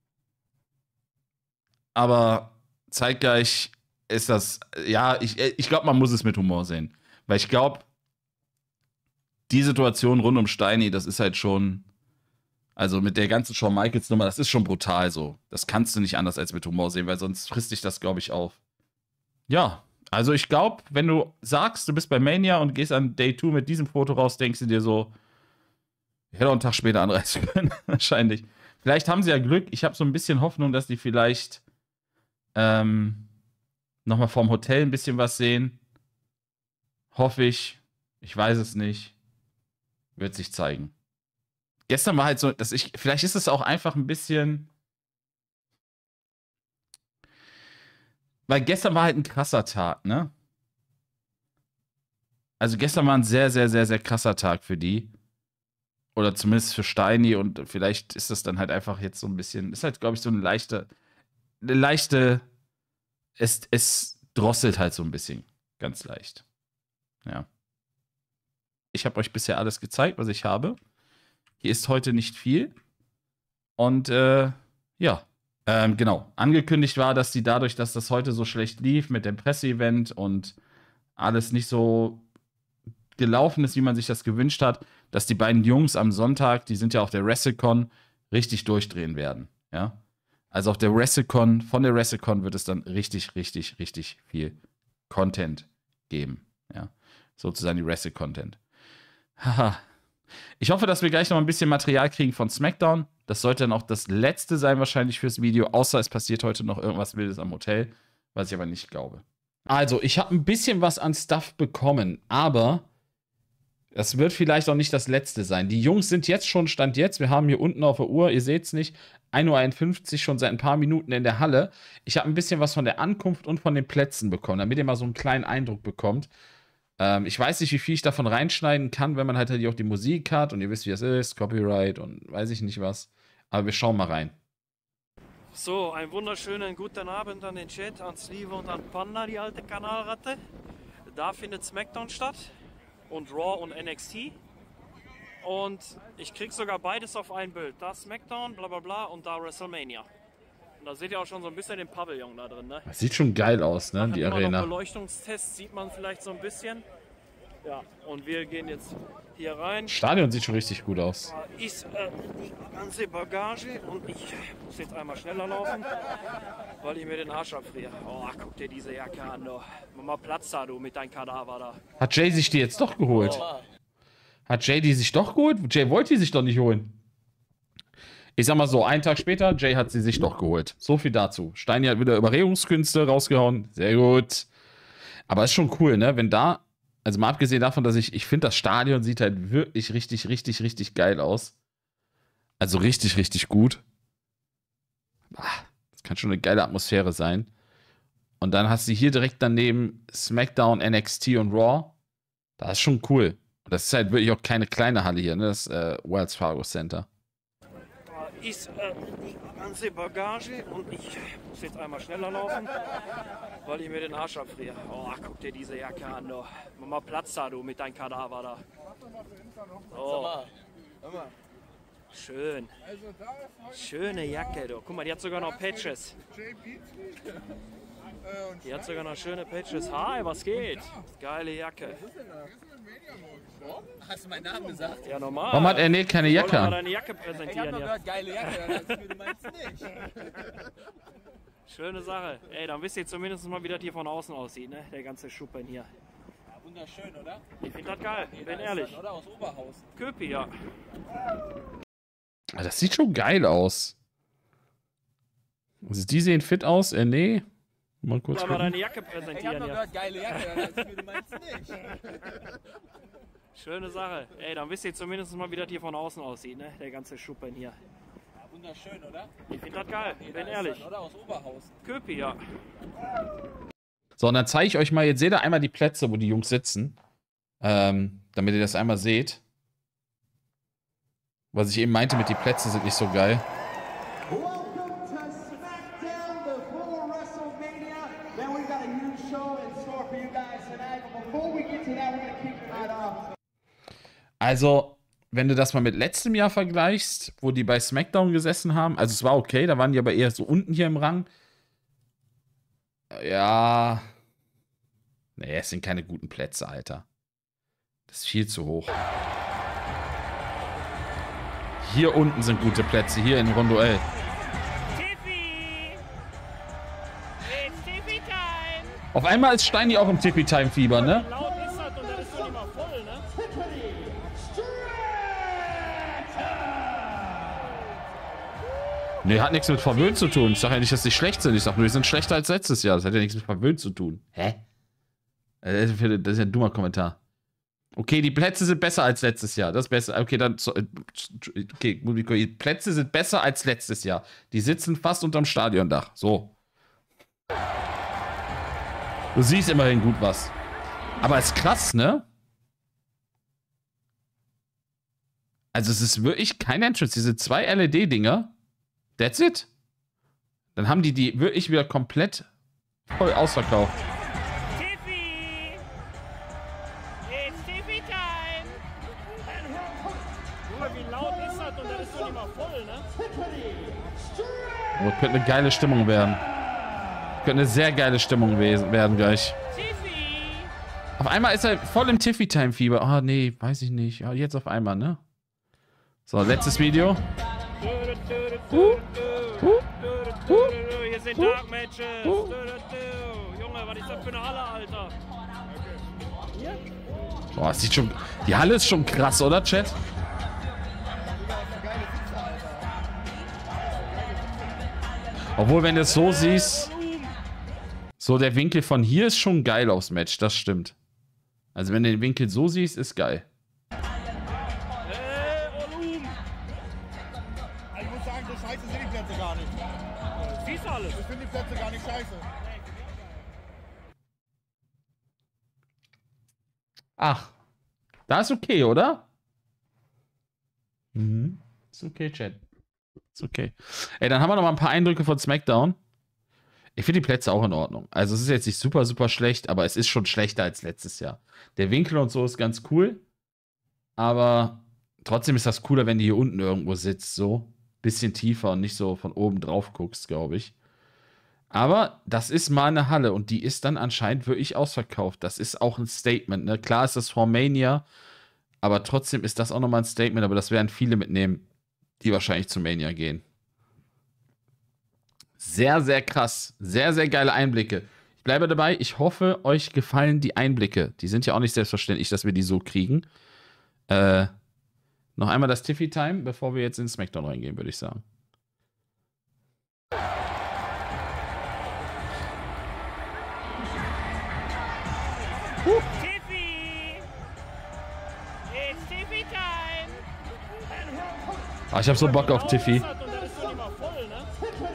Aber zeitgleich ist das, ja, ich, ich glaube, man muss es mit Humor sehen. Weil ich glaube, die Situation rund um Steini, das ist halt schon, also mit der ganzen Shawn Michaels Nummer, das ist schon brutal so. Das kannst du nicht anders als mit Humor sehen, weil sonst frisst dich das, glaube ich, auf. Ja, also ich glaube, wenn du sagst, du bist bei Mania und gehst an Day zwei mit diesem Foto raus, denkst du dir so, ich hätte auch einen Tag später anreisen können, wahrscheinlich. Vielleicht haben sie ja Glück. Ich habe so ein bisschen Hoffnung, dass die vielleicht ähm, nochmal vorm Hotel ein bisschen was sehen. Hoffe ich. Ich weiß es nicht. Wird sich zeigen. Gestern war halt so, dass ich, vielleicht ist es auch einfach ein bisschen, weil gestern war halt ein krasser Tag, ne? Also gestern war ein sehr, sehr, sehr, sehr krasser Tag für die. Oder zumindest für Steini, und vielleicht ist das dann halt einfach jetzt so ein bisschen, ist halt, glaube ich, so eine leichte, eine leichte, es, es drosselt halt so ein bisschen, ganz leicht. Ja. Ich habe euch bisher alles gezeigt, was ich habe. Hier ist heute nicht viel. Und, äh, ja, ähm, genau. Angekündigt war, dass die dadurch, dass das heute so schlecht lief mit dem Presseevent und alles nicht so gelaufen ist, wie man sich das gewünscht hat, dass die beiden Jungs am Sonntag, die sind ja auf der WrestleCon, richtig durchdrehen werden. Ja? Also auf der WrestleCon, von der WrestleCon wird es dann richtig, richtig, richtig viel Content geben. Ja? Sozusagen die WrestleContent. Haha. Ich hoffe, dass wir gleich noch ein bisschen Material kriegen von SmackDown. Das sollte dann auch das letzte sein wahrscheinlich fürs Video, außer es passiert heute noch irgendwas Wildes am Hotel, was ich aber nicht glaube. Also, ich habe ein bisschen was an Stuff bekommen, aber das wird vielleicht auch nicht das letzte sein. Die Jungs sind jetzt schon, Stand jetzt, wir haben hier unten auf der Uhr, ihr seht es nicht, ein Uhr einundfünfzig schon seit ein paar Minuten in der Halle. Ich habe ein bisschen was von der Ankunft und von den Plätzen bekommen, damit ihr mal so einen kleinen Eindruck bekommt. Ähm, ich weiß nicht, wie viel ich davon reinschneiden kann, wenn man halt, halt auch die Musik hat und ihr wisst, wie das ist, Copyright und weiß ich nicht was. Aber wir schauen mal rein. So, einen wunderschönen guten Abend an den Chat, an Steve und an Panda, die alte Kanalratte. Da findet SmackDown statt und Raw und N X T. Und ich krieg sogar beides auf ein Bild. Da SmackDown, bla bla bla, und da WrestleMania. Und da seht ihr auch schon so ein bisschen den Pavillon da drin, ne? Das sieht schon geil aus, ne, Machen die immer Arena. noch Beleuchtungstests sieht man vielleicht so ein bisschen. Ja, und wir gehen jetzt hier rein. Stadion sieht schon richtig gut aus. Da ist äh, die ganze Bagage und ich muss jetzt einmal schneller laufen, weil ich mir den Arsch abfriere. Oh, guck dir diese Jacke an, du. Mach mal Platz da, du, mit deinem Kadaver da. Hat Jay sich die jetzt doch geholt? Oh. Hat Jay die sich doch geholt? Jay wollte die sich doch nicht holen. Ich sag mal so, einen Tag später, Jay hat sie sich doch geholt. So viel dazu. Steini hat wieder Überredungskünste rausgehauen. Sehr gut. Aber ist schon cool, ne? Wenn da, also mal abgesehen davon, dass ich, ich finde, das Stadion sieht halt wirklich richtig, richtig, richtig geil aus. Also richtig, richtig gut. Das kann schon eine geile Atmosphäre sein. Und dann hast du hier direkt daneben SmackDown, N X T und Raw. Das ist schon cool. Und das ist halt wirklich auch keine kleine Halle hier, ne? Das äh, Wells Fargo Center. Da ist äh, die ganze Bagage und ich muss jetzt einmal schneller laufen, weil ich mir den Arsch abfriere. Oh, guck dir diese Jacke an, du. Mach mal Platz da, du, mit deinem Kadaver da. Oh. Schön. Schöne Jacke, du. Guck mal, die hat sogar noch Patches. Die hat sogar noch schöne Patches. Hi, was geht? Geile Jacke. Hast du meinen Namen gesagt? Ja, normal. Warum hat er nicht keine Ich Jacke wollte mal an? deine Jacke Ich hab präsentieren nur hier. gehört, geile Jacke, dann hast du, du meinst nicht. Schöne Sache. Ey, dann wisst ihr zumindest mal, wie das hier von außen aussieht, ne? Der ganze Schuppen hier. Ja, wunderschön, oder? Ich finde das geil, bin Da ist ehrlich. dann, oder? Aus Oberhausen. Köpi, ja. Das sieht schon geil aus. Also die sehen fit aus, äh, nee. Mal kurz Da mal gucken. deine Jacke Ich hab präsentieren noch hier. gehört, geile Jacke, dann ist mir, du meinst nicht. Schöne Sache. Ey, dann wisst ihr zumindest mal, wie das hier von außen aussieht, ne? Der ganze Schuppen hier. Ja, wunderschön, oder? Ich finde das geil, Nee, bin da ist ehrlich. das, oder? Aus Oberhausen. Köpi, ja. So, und dann zeige ich euch mal, jetzt seht ihr einmal die Plätze, wo die Jungs sitzen. Ähm, damit ihr das einmal seht. Was ich eben meinte mit die Plätze sind nicht so geil. Welcome to SmackDown before WrestleMania. Man, we've got a huge show in store for you guys tonight. But before we get to that, we're gonna kick it right off. Also, wenn du das mal mit letztem Jahr vergleichst, wo die bei SmackDown gesessen haben, also es war okay, da waren die aber eher so unten hier im Rang. Ja. Nee, es sind keine guten Plätze, Alter. Das ist viel zu hoch. Hier unten sind gute Plätze, hier in Rondo L. Tiffy! It's Tiffy Time! Auf einmal ist Steini auch im Tippy-Time-Fieber, ne? Laut ist das und dann ist doch nicht mal voll, ne? Nee, hat nichts mit verwöhnt zu tun. Ich sag ja nicht, dass die schlecht sind. Ich sag nur, die sind schlechter als letztes Jahr. Das hat ja nichts mit verwöhnt zu tun. Hä? Das ist ja ein dummer Kommentar. Okay, die Plätze sind besser als letztes Jahr. Das ist besser. Okay, dann. Okay, die Plätze sind besser als letztes Jahr. Die sitzen fast unterm Stadiondach. So. Du siehst immerhin gut was. Aber ist krass, ne? Also, es ist wirklich kein Entrance. Diese zwei L E D-Dinger. That's it. Dann haben die die wirklich wieder komplett voll ausverkauft. Tiffy! It's Tiffy Time! Junge, wie laut ist das und dann ist doch nicht mal voll, ne? Oh, das könnte eine geile Stimmung werden. Könnte eine sehr geile Stimmung werden gleich. Tiffy! Auf einmal ist er voll im Tiffy-Time-Fieber. Ah, nee, weiß ich nicht. Ja, jetzt auf einmal, ne? So, letztes Video. Hier sind Dark Matches. Junge, was ist das für eine Halle, Alter? Boah, es sieht schon. Die Halle ist schon krass, oder, Chat? Obwohl, wenn du es so siehst. So, der Winkel von hier ist schon geil aufs Match, das stimmt. Also, wenn du den Winkel so siehst, ist geil. Hey, Olum! Ich muss sagen, so scheiße sind die Plätze gar nicht. Siehst du alles? Ich finde die Plätze gar nicht scheiße. Ach, da ist okay, oder? Mhm. Ist okay, Chat. Ist okay. Ey, dann haben wir noch mal ein paar Eindrücke von SmackDown. Ich finde die Plätze auch in Ordnung. Also es ist jetzt nicht super, super schlecht, aber es ist schon schlechter als letztes Jahr. Der Winkel und so ist ganz cool, aber trotzdem ist das cooler, wenn du hier unten irgendwo sitzt, so. Bisschen tiefer und nicht so von oben drauf guckst, glaube ich. Aber das ist mal eine Halle und die ist dann anscheinend wirklich ausverkauft. Das ist auch ein Statement, ne? Klar ist das vor Mania, aber trotzdem ist das auch nochmal ein Statement, aber das werden viele mitnehmen, die wahrscheinlich zu Mania gehen. Sehr, sehr krass. Sehr, sehr geile Einblicke. Ich bleibe dabei. Ich hoffe, euch gefallen die Einblicke. Die sind ja auch nicht selbstverständlich, dass wir die so kriegen. Äh, noch einmal das Tiffy-Time, bevor wir jetzt in SmackDown reingehen, würde ich sagen. Tiffy! It's Tiffy Time! Ah, ich habe so Bock auf Tiffy. Und dann ist doch nicht mal voll, ne?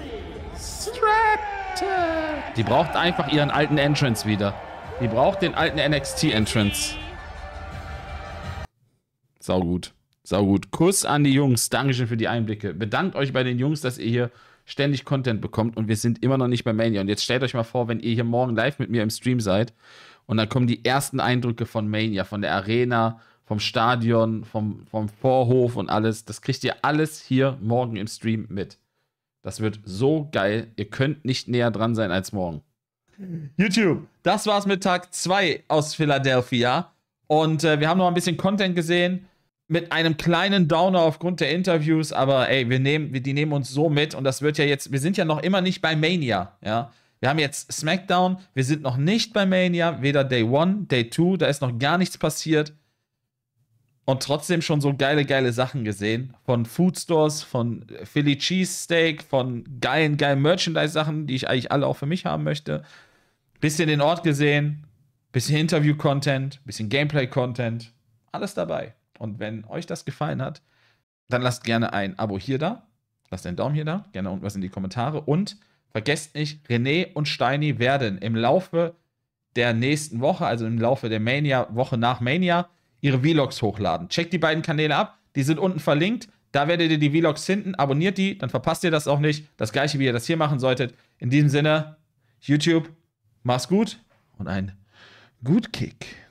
Die braucht einfach ihren alten Entrance wieder. Die braucht den alten N X T-Entrance. Sau gut. Sau gut. Kuss an die Jungs. Dankeschön für die Einblicke. Bedankt euch bei den Jungs, dass ihr hier ständig Content bekommt und wir sind immer noch nicht bei Mania. Und jetzt stellt euch mal vor, wenn ihr hier morgen live mit mir im Stream seid und dann kommen die ersten Eindrücke von Mania, von der Arena, vom Stadion, vom, vom Vorhof und alles. Das kriegt ihr alles hier morgen im Stream mit. Das wird so geil. Ihr könnt nicht näher dran sein als morgen. YouTube, das war's mit Tag zwei aus Philadelphia. Und äh, wir haben noch ein bisschen Content gesehen. Mit einem kleinen Downer aufgrund der Interviews. Aber ey, wir nehmen, wir, die nehmen uns so mit. Und das wird ja jetzt, wir sind ja noch immer nicht bei Mania. Ja? Wir haben jetzt SmackDown. Wir sind noch nicht bei Mania. Weder Day One, Day Two. Da ist noch gar nichts passiert. und trotzdem schon so geile, geile Sachen gesehen. Von Foodstores, von Philly Cheesesteak, von geilen, geilen Merchandise-Sachen, die ich eigentlich alle auch für mich haben möchte. Bisschen den Ort gesehen, bisschen Interview-Content, bisschen Gameplay-Content. Alles dabei. Und wenn euch das gefallen hat, dann lasst gerne ein Abo hier da. Lasst einen Daumen hier da. Gerne unten was in die Kommentare. Und vergesst nicht, René und Steini werden im Laufe der nächsten Woche, also im Laufe der Mania, Woche nach Mania, ihre Vlogs hochladen. Checkt die beiden Kanäle ab. Die sind unten verlinkt. Da werdet ihr die Vlogs finden. Abonniert die, dann verpasst ihr das auch nicht. Das gleiche, wie ihr das hier machen solltet. In diesem Sinne, YouTube, mach's gut und ein gut Kick.